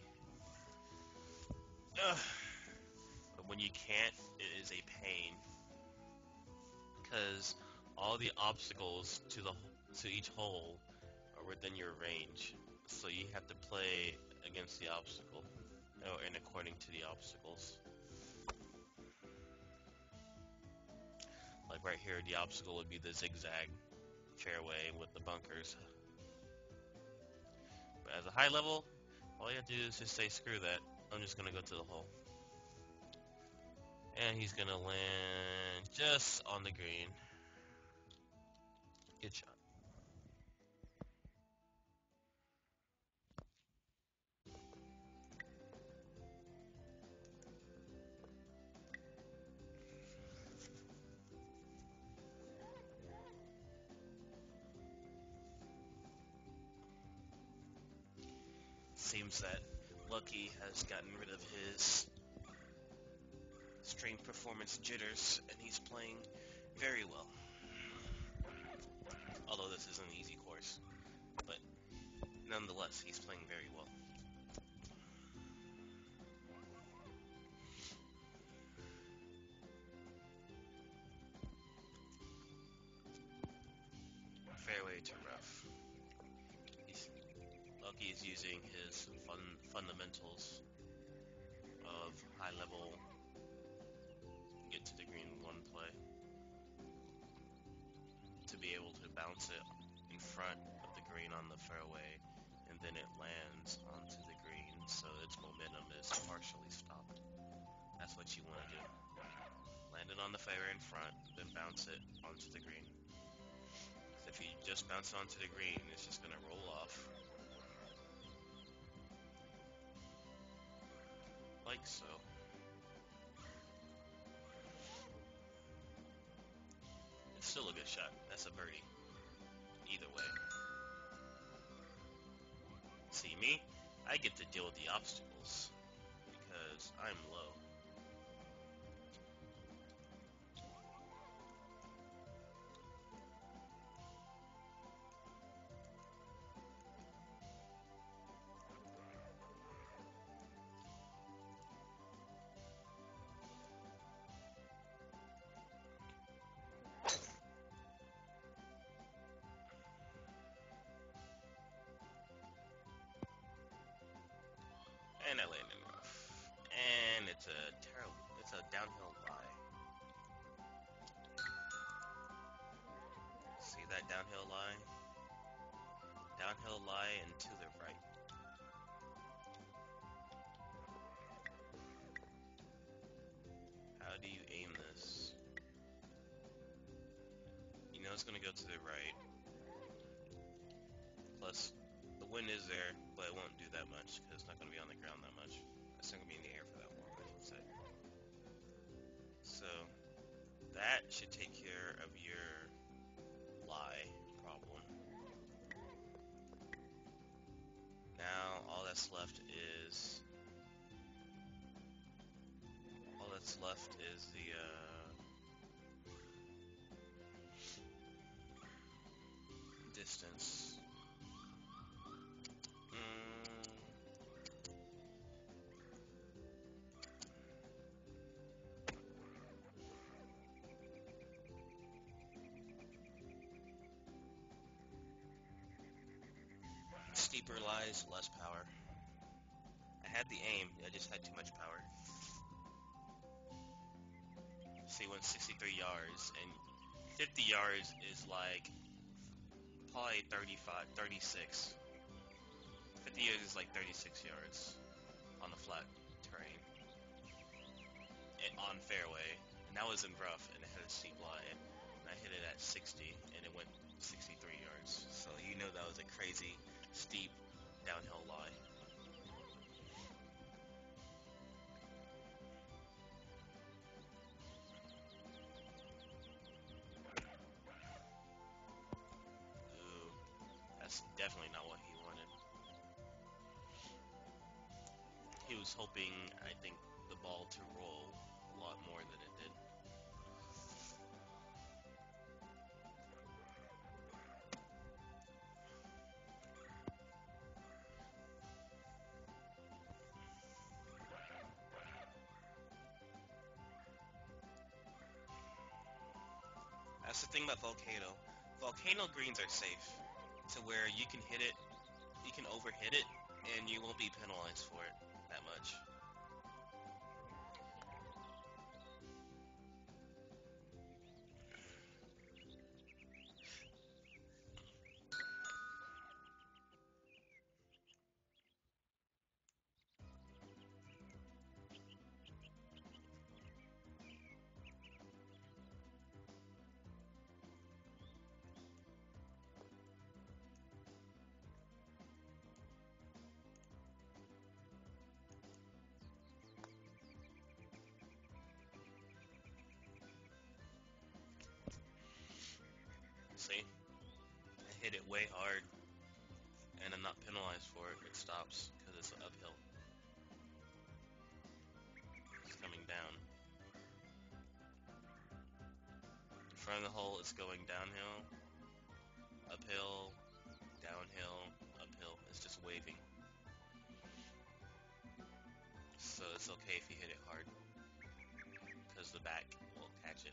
Ugh. But when you can't, it is a pain. Because all the obstacles to the to each hole are within your range. So you have to play against the obstacle, oh, and according to the obstacles. Like right here, the obstacle would be the zigzag fairway with the bunkers. But as a high level, all you have to do is just say, screw that, I'm just gonna go to the hole. And he's gonna land just on the green. Good shot. Seems that Lucky has gotten rid of his string performance jitters, and he's playing very well. Although this is an easy course, but nonetheless, he's playing very well. Donkey is using his fun fundamentals of high level get to the green one play to be able to bounce it in front of the green on the fairway, and then it lands onto the green, so its momentum is partially stopped. That's what you want to do. Land it on the fairway in front, then bounce it onto the green. If you just bounce it onto the green, it's just going to roll off. Like so. It's still a good shot. That's a birdie. Either way. See me? I get to deal with the obstacles because I'm low. And I landed rough. And it's a terrible, it's a downhill lie. See that downhill lie? Downhill lie and to the right. How do you aim this? You know it's gonna go to the right. Plus, the wind is there, but it won't do that much because it's not gonna be on the ground that much. It's not gonna be in the air for that long, I should say. So that should take care of your lie problem. Now all that's left is all that's left is the uh, distance. Mm. Steeper lies, less power. I had the aim, I just had too much power. See, went sixty-three yards, and fifty yards is like probably thirty-five, thirty-six. fifty yards is like thirty-six yards on the flat terrain. And on fairway, and that was in rough, and it had a steep lie, and I hit it at sixty, and it went sixty-three yards. So you know that was a crazy, steep, downhill lie. Ooh, that's definitely not what he wanted. He was hoping, I think, the ball to roll a lot more than it did. That's the thing about Volcano. Volcano greens are safe, to where you can hit it, you can overhit it, and you won't be penalized for it that much. See? I hit it way hard, and I'm not penalized for it. It stops, because it's uphill. It's coming down. In front of the hole, it's going downhill, uphill, downhill, uphill. It's just waving. So it's okay if you hit it hard, because the back will catch it.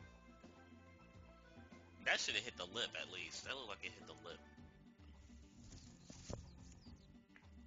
That should have hit the lip at least. That looked like it hit the lip.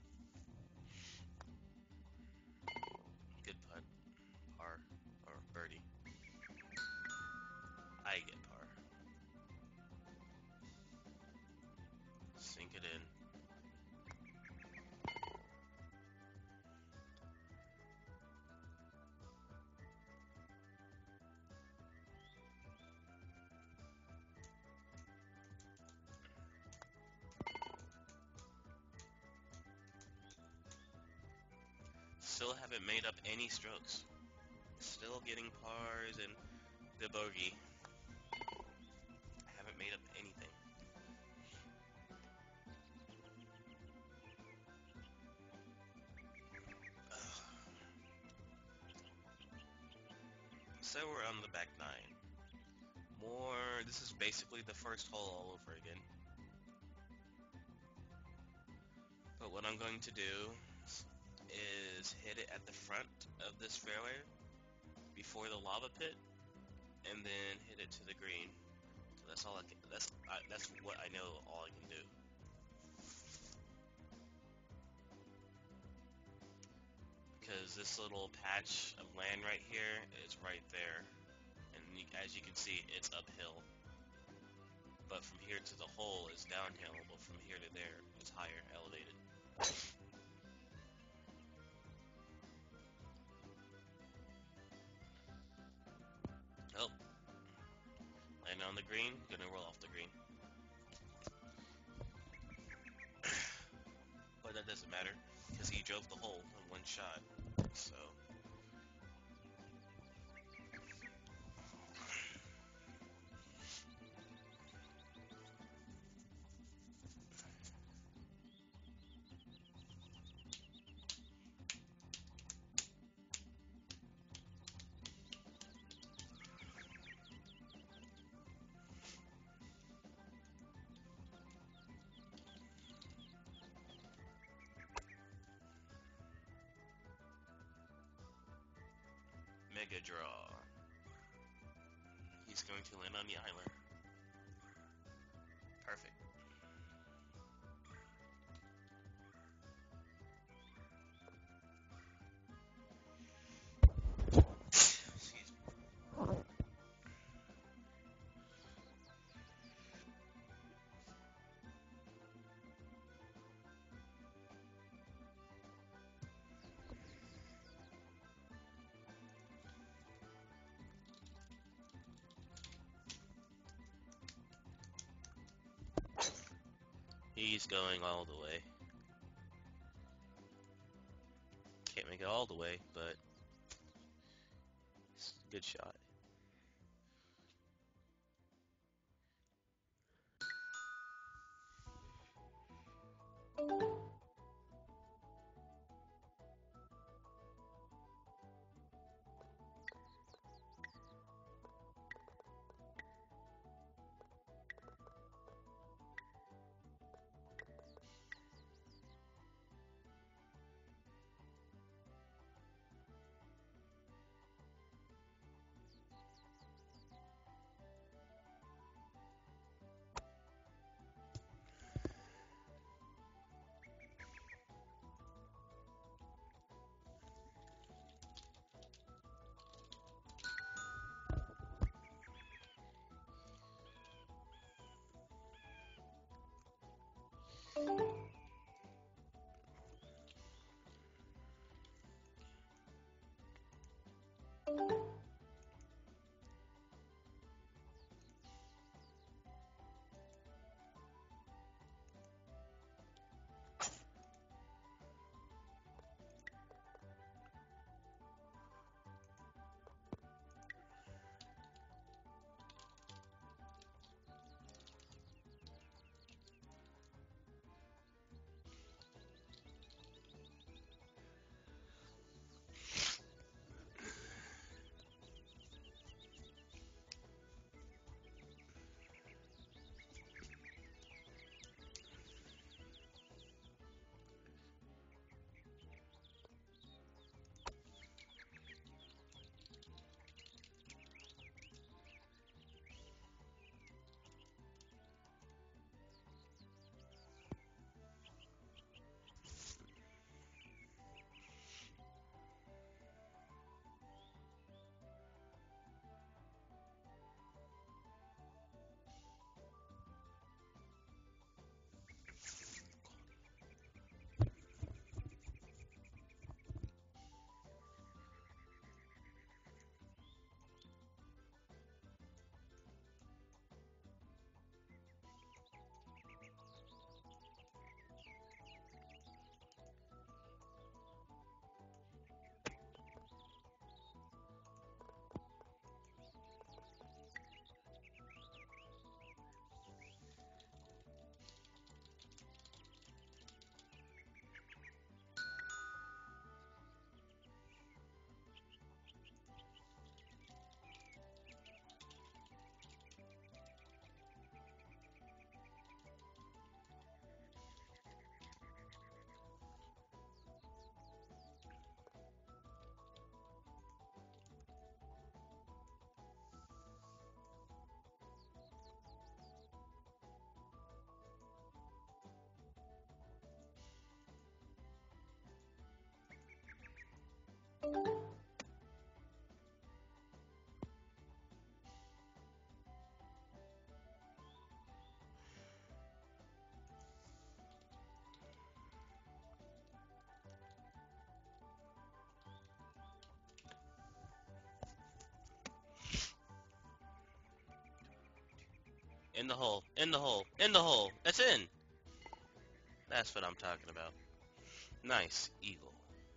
Still haven't made up any strokes. Still getting pars and the bogey. Haven't made up anything. So we're on the back nine. More, this is basically the first hole all over again. But what I'm going to do is hit it at the front of this fairway before the lava pit, and then hit it to the green. So that's all I can. That's I, that's what I know. All I can do. Because this little patch of land right here is right there, and you, as you can see, it's uphill. But from here to the hole is downhill. But from here to there, it's higher, elevated. Oh, landing on the green, gonna roll off the green. But that doesn't matter, because he drove the hole in one shot, so... Mega draw. He's going to land on the island. Perfect. Excuse me. He's going all the way. Can't make it all the way, but it's a good shot. In the hole. In the hole. In the hole. That's in. That's what I'm talking about. Nice. Eagle.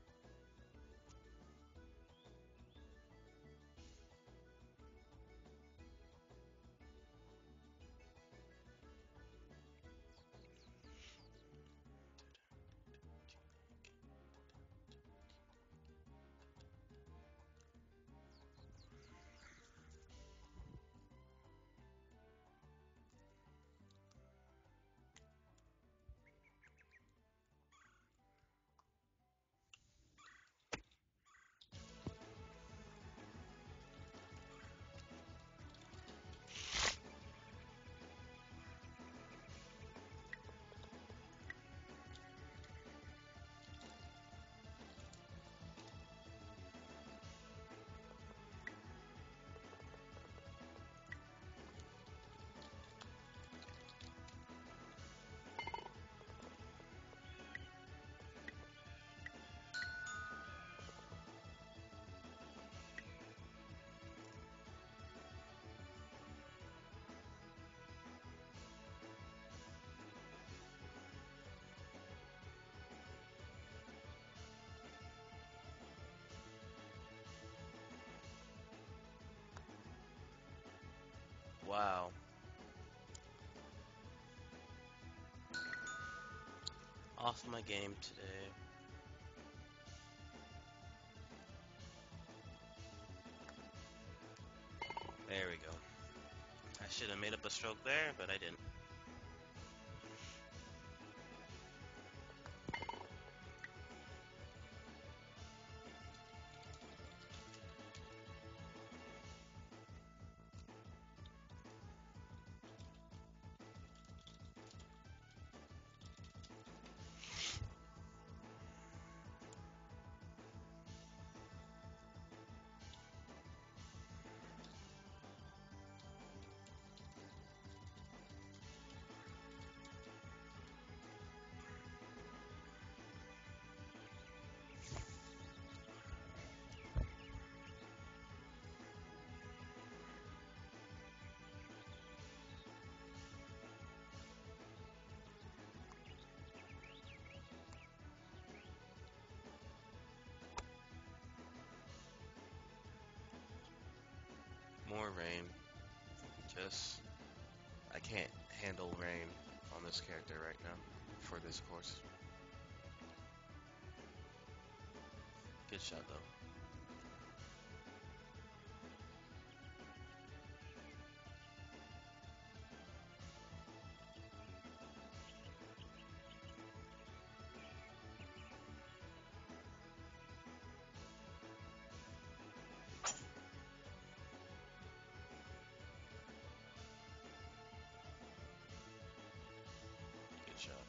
Wow. Off my game today. There we go. I should have made up a stroke there, but I didn't. More rain. Just, I can't handle rain on this character right now for this course. Good shot though. Good shot.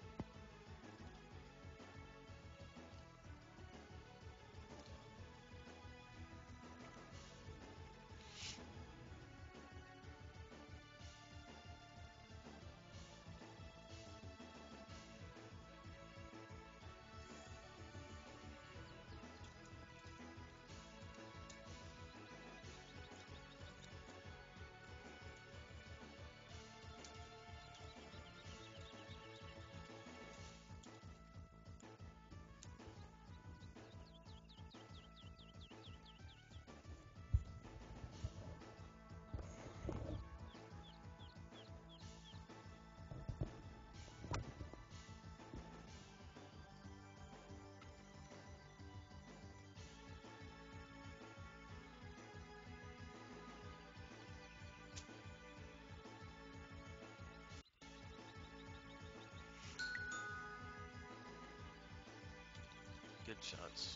Good shots.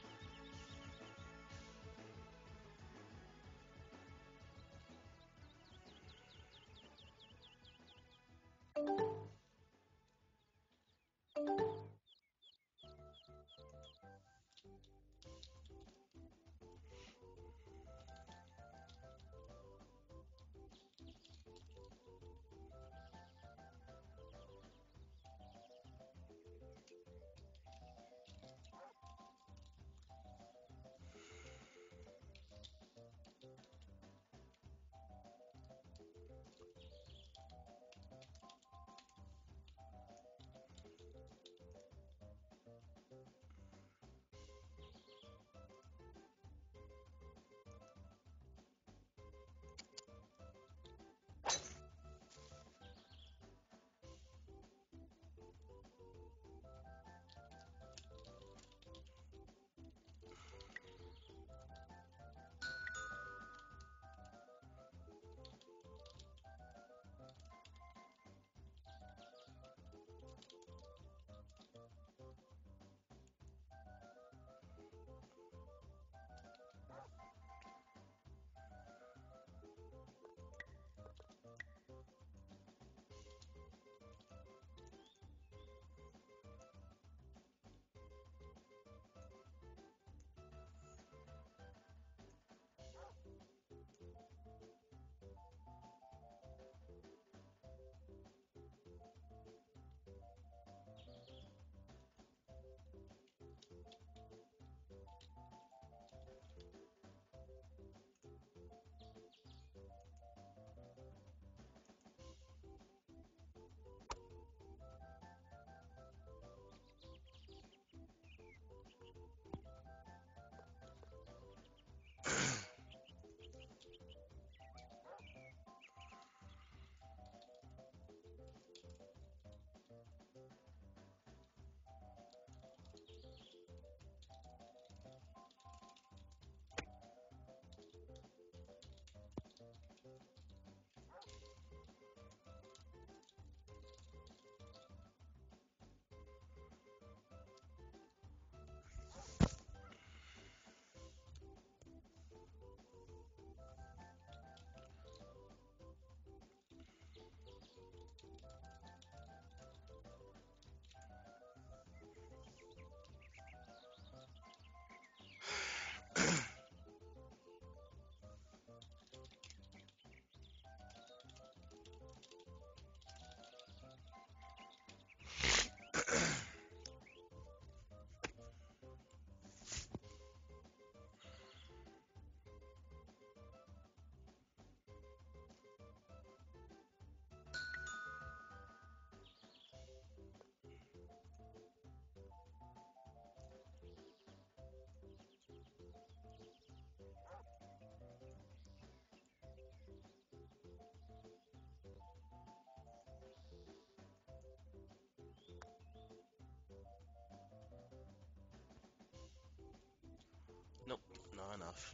enough.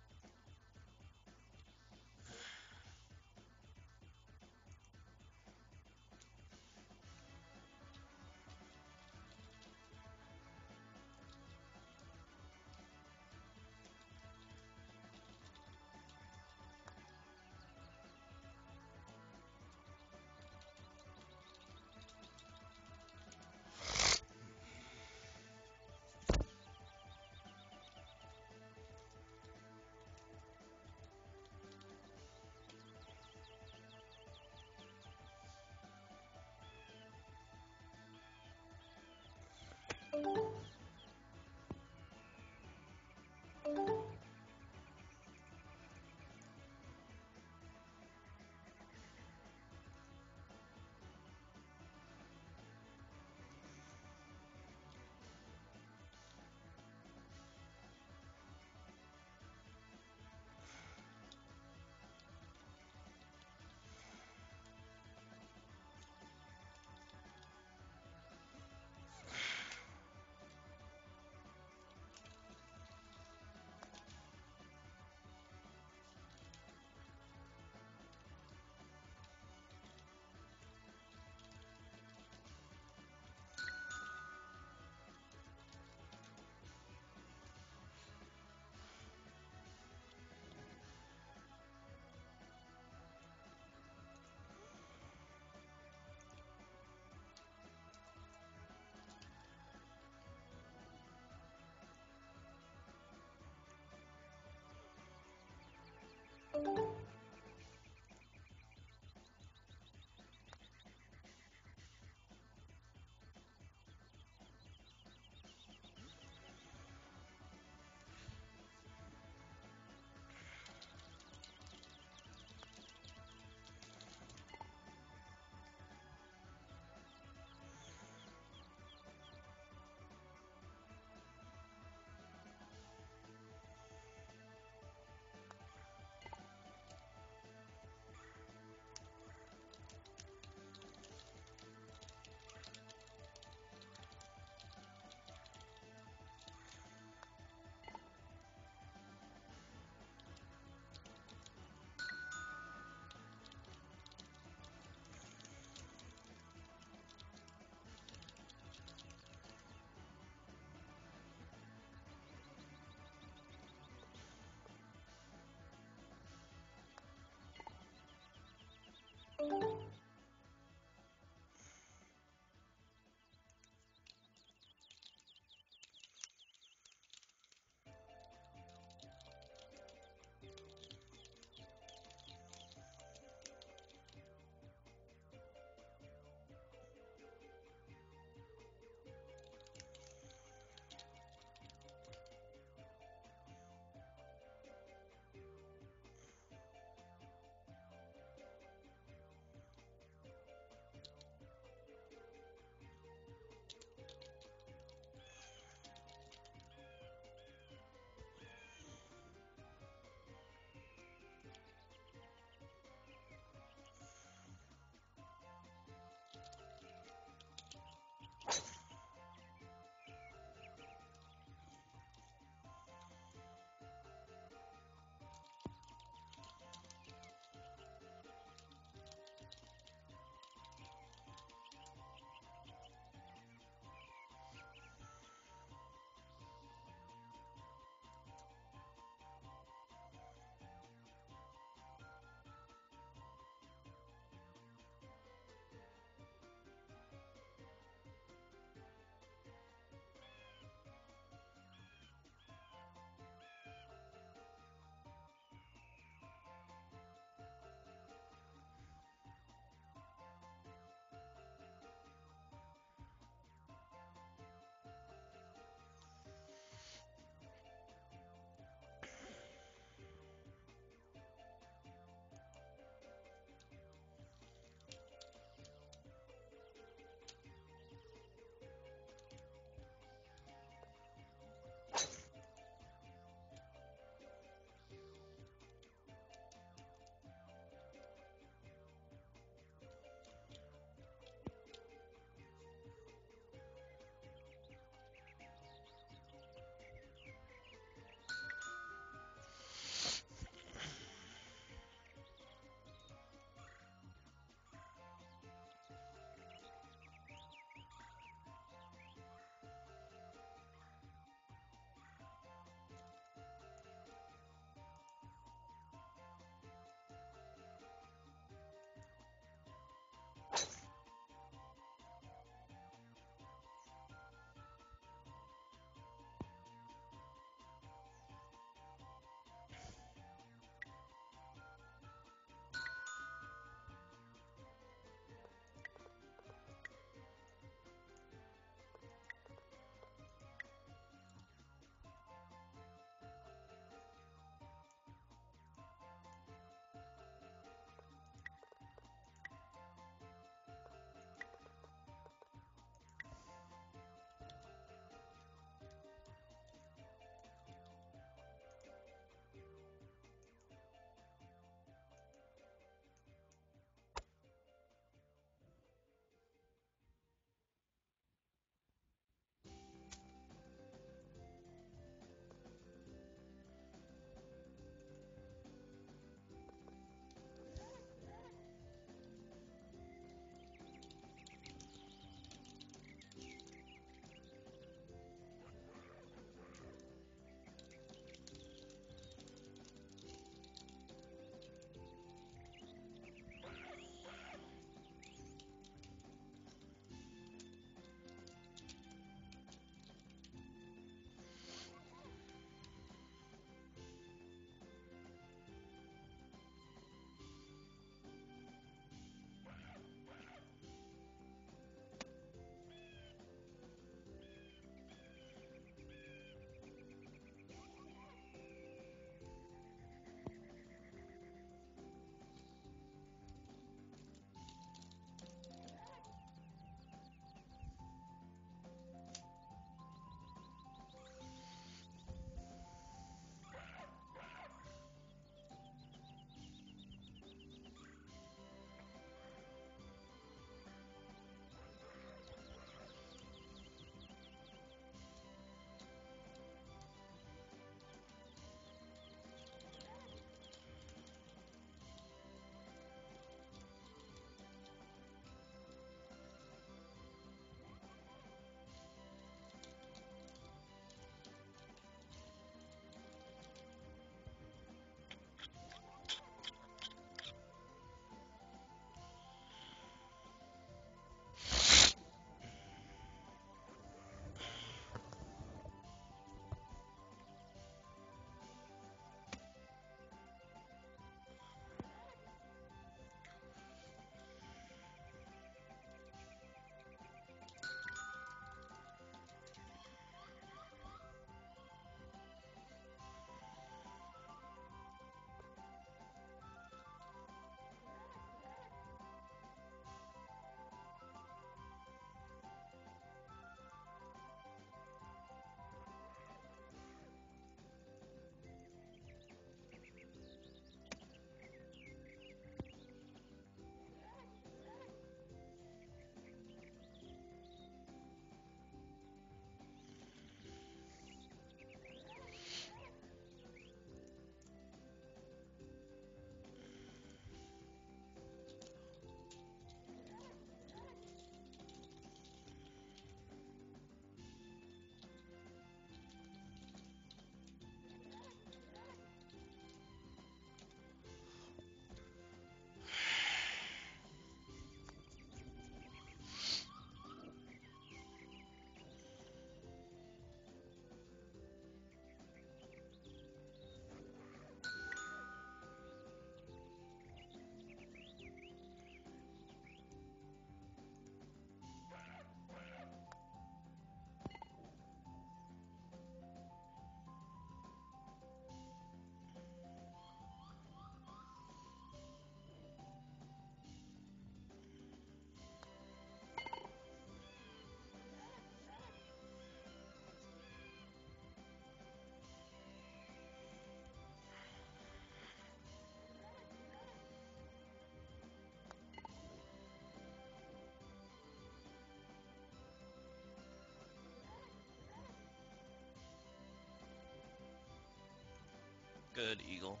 Good, Eagle.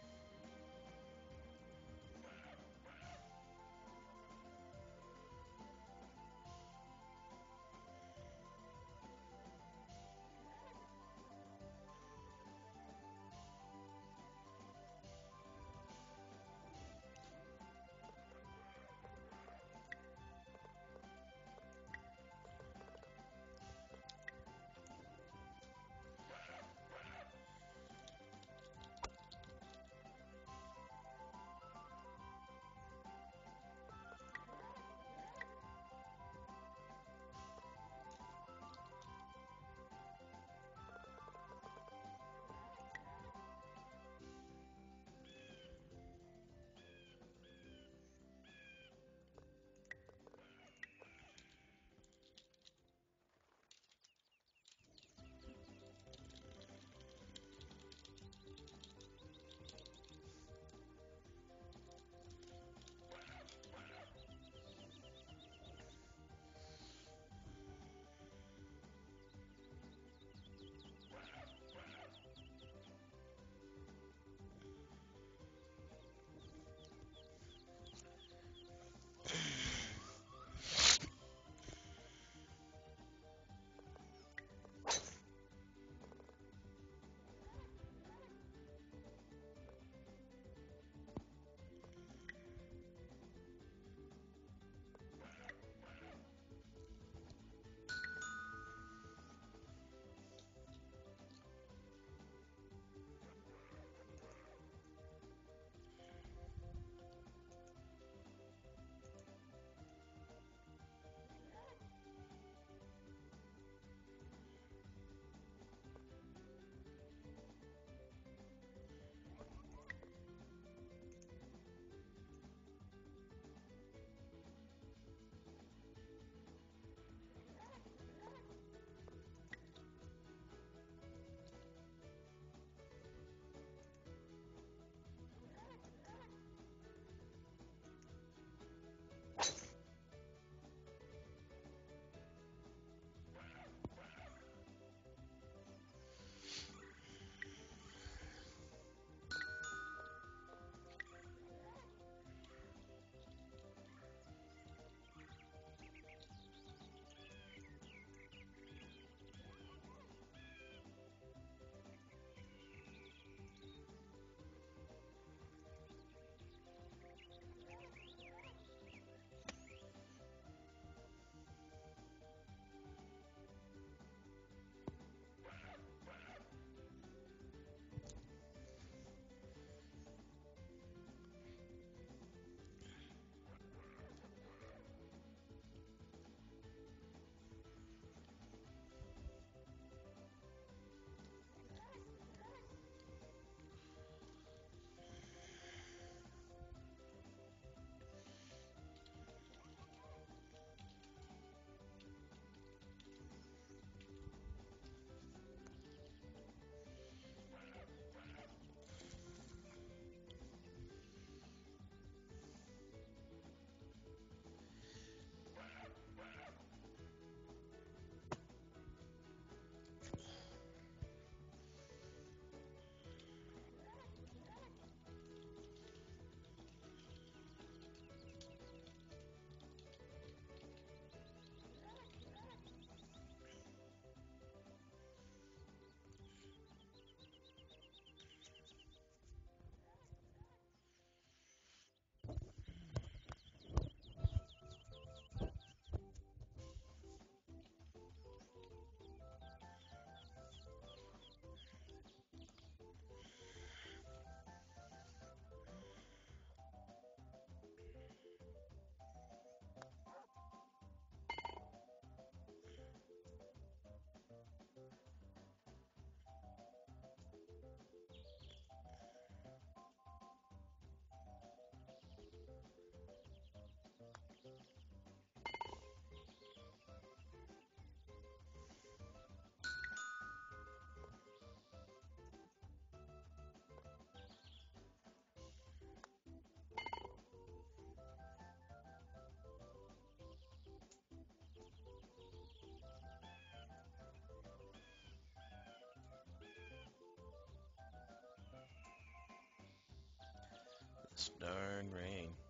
darn rain.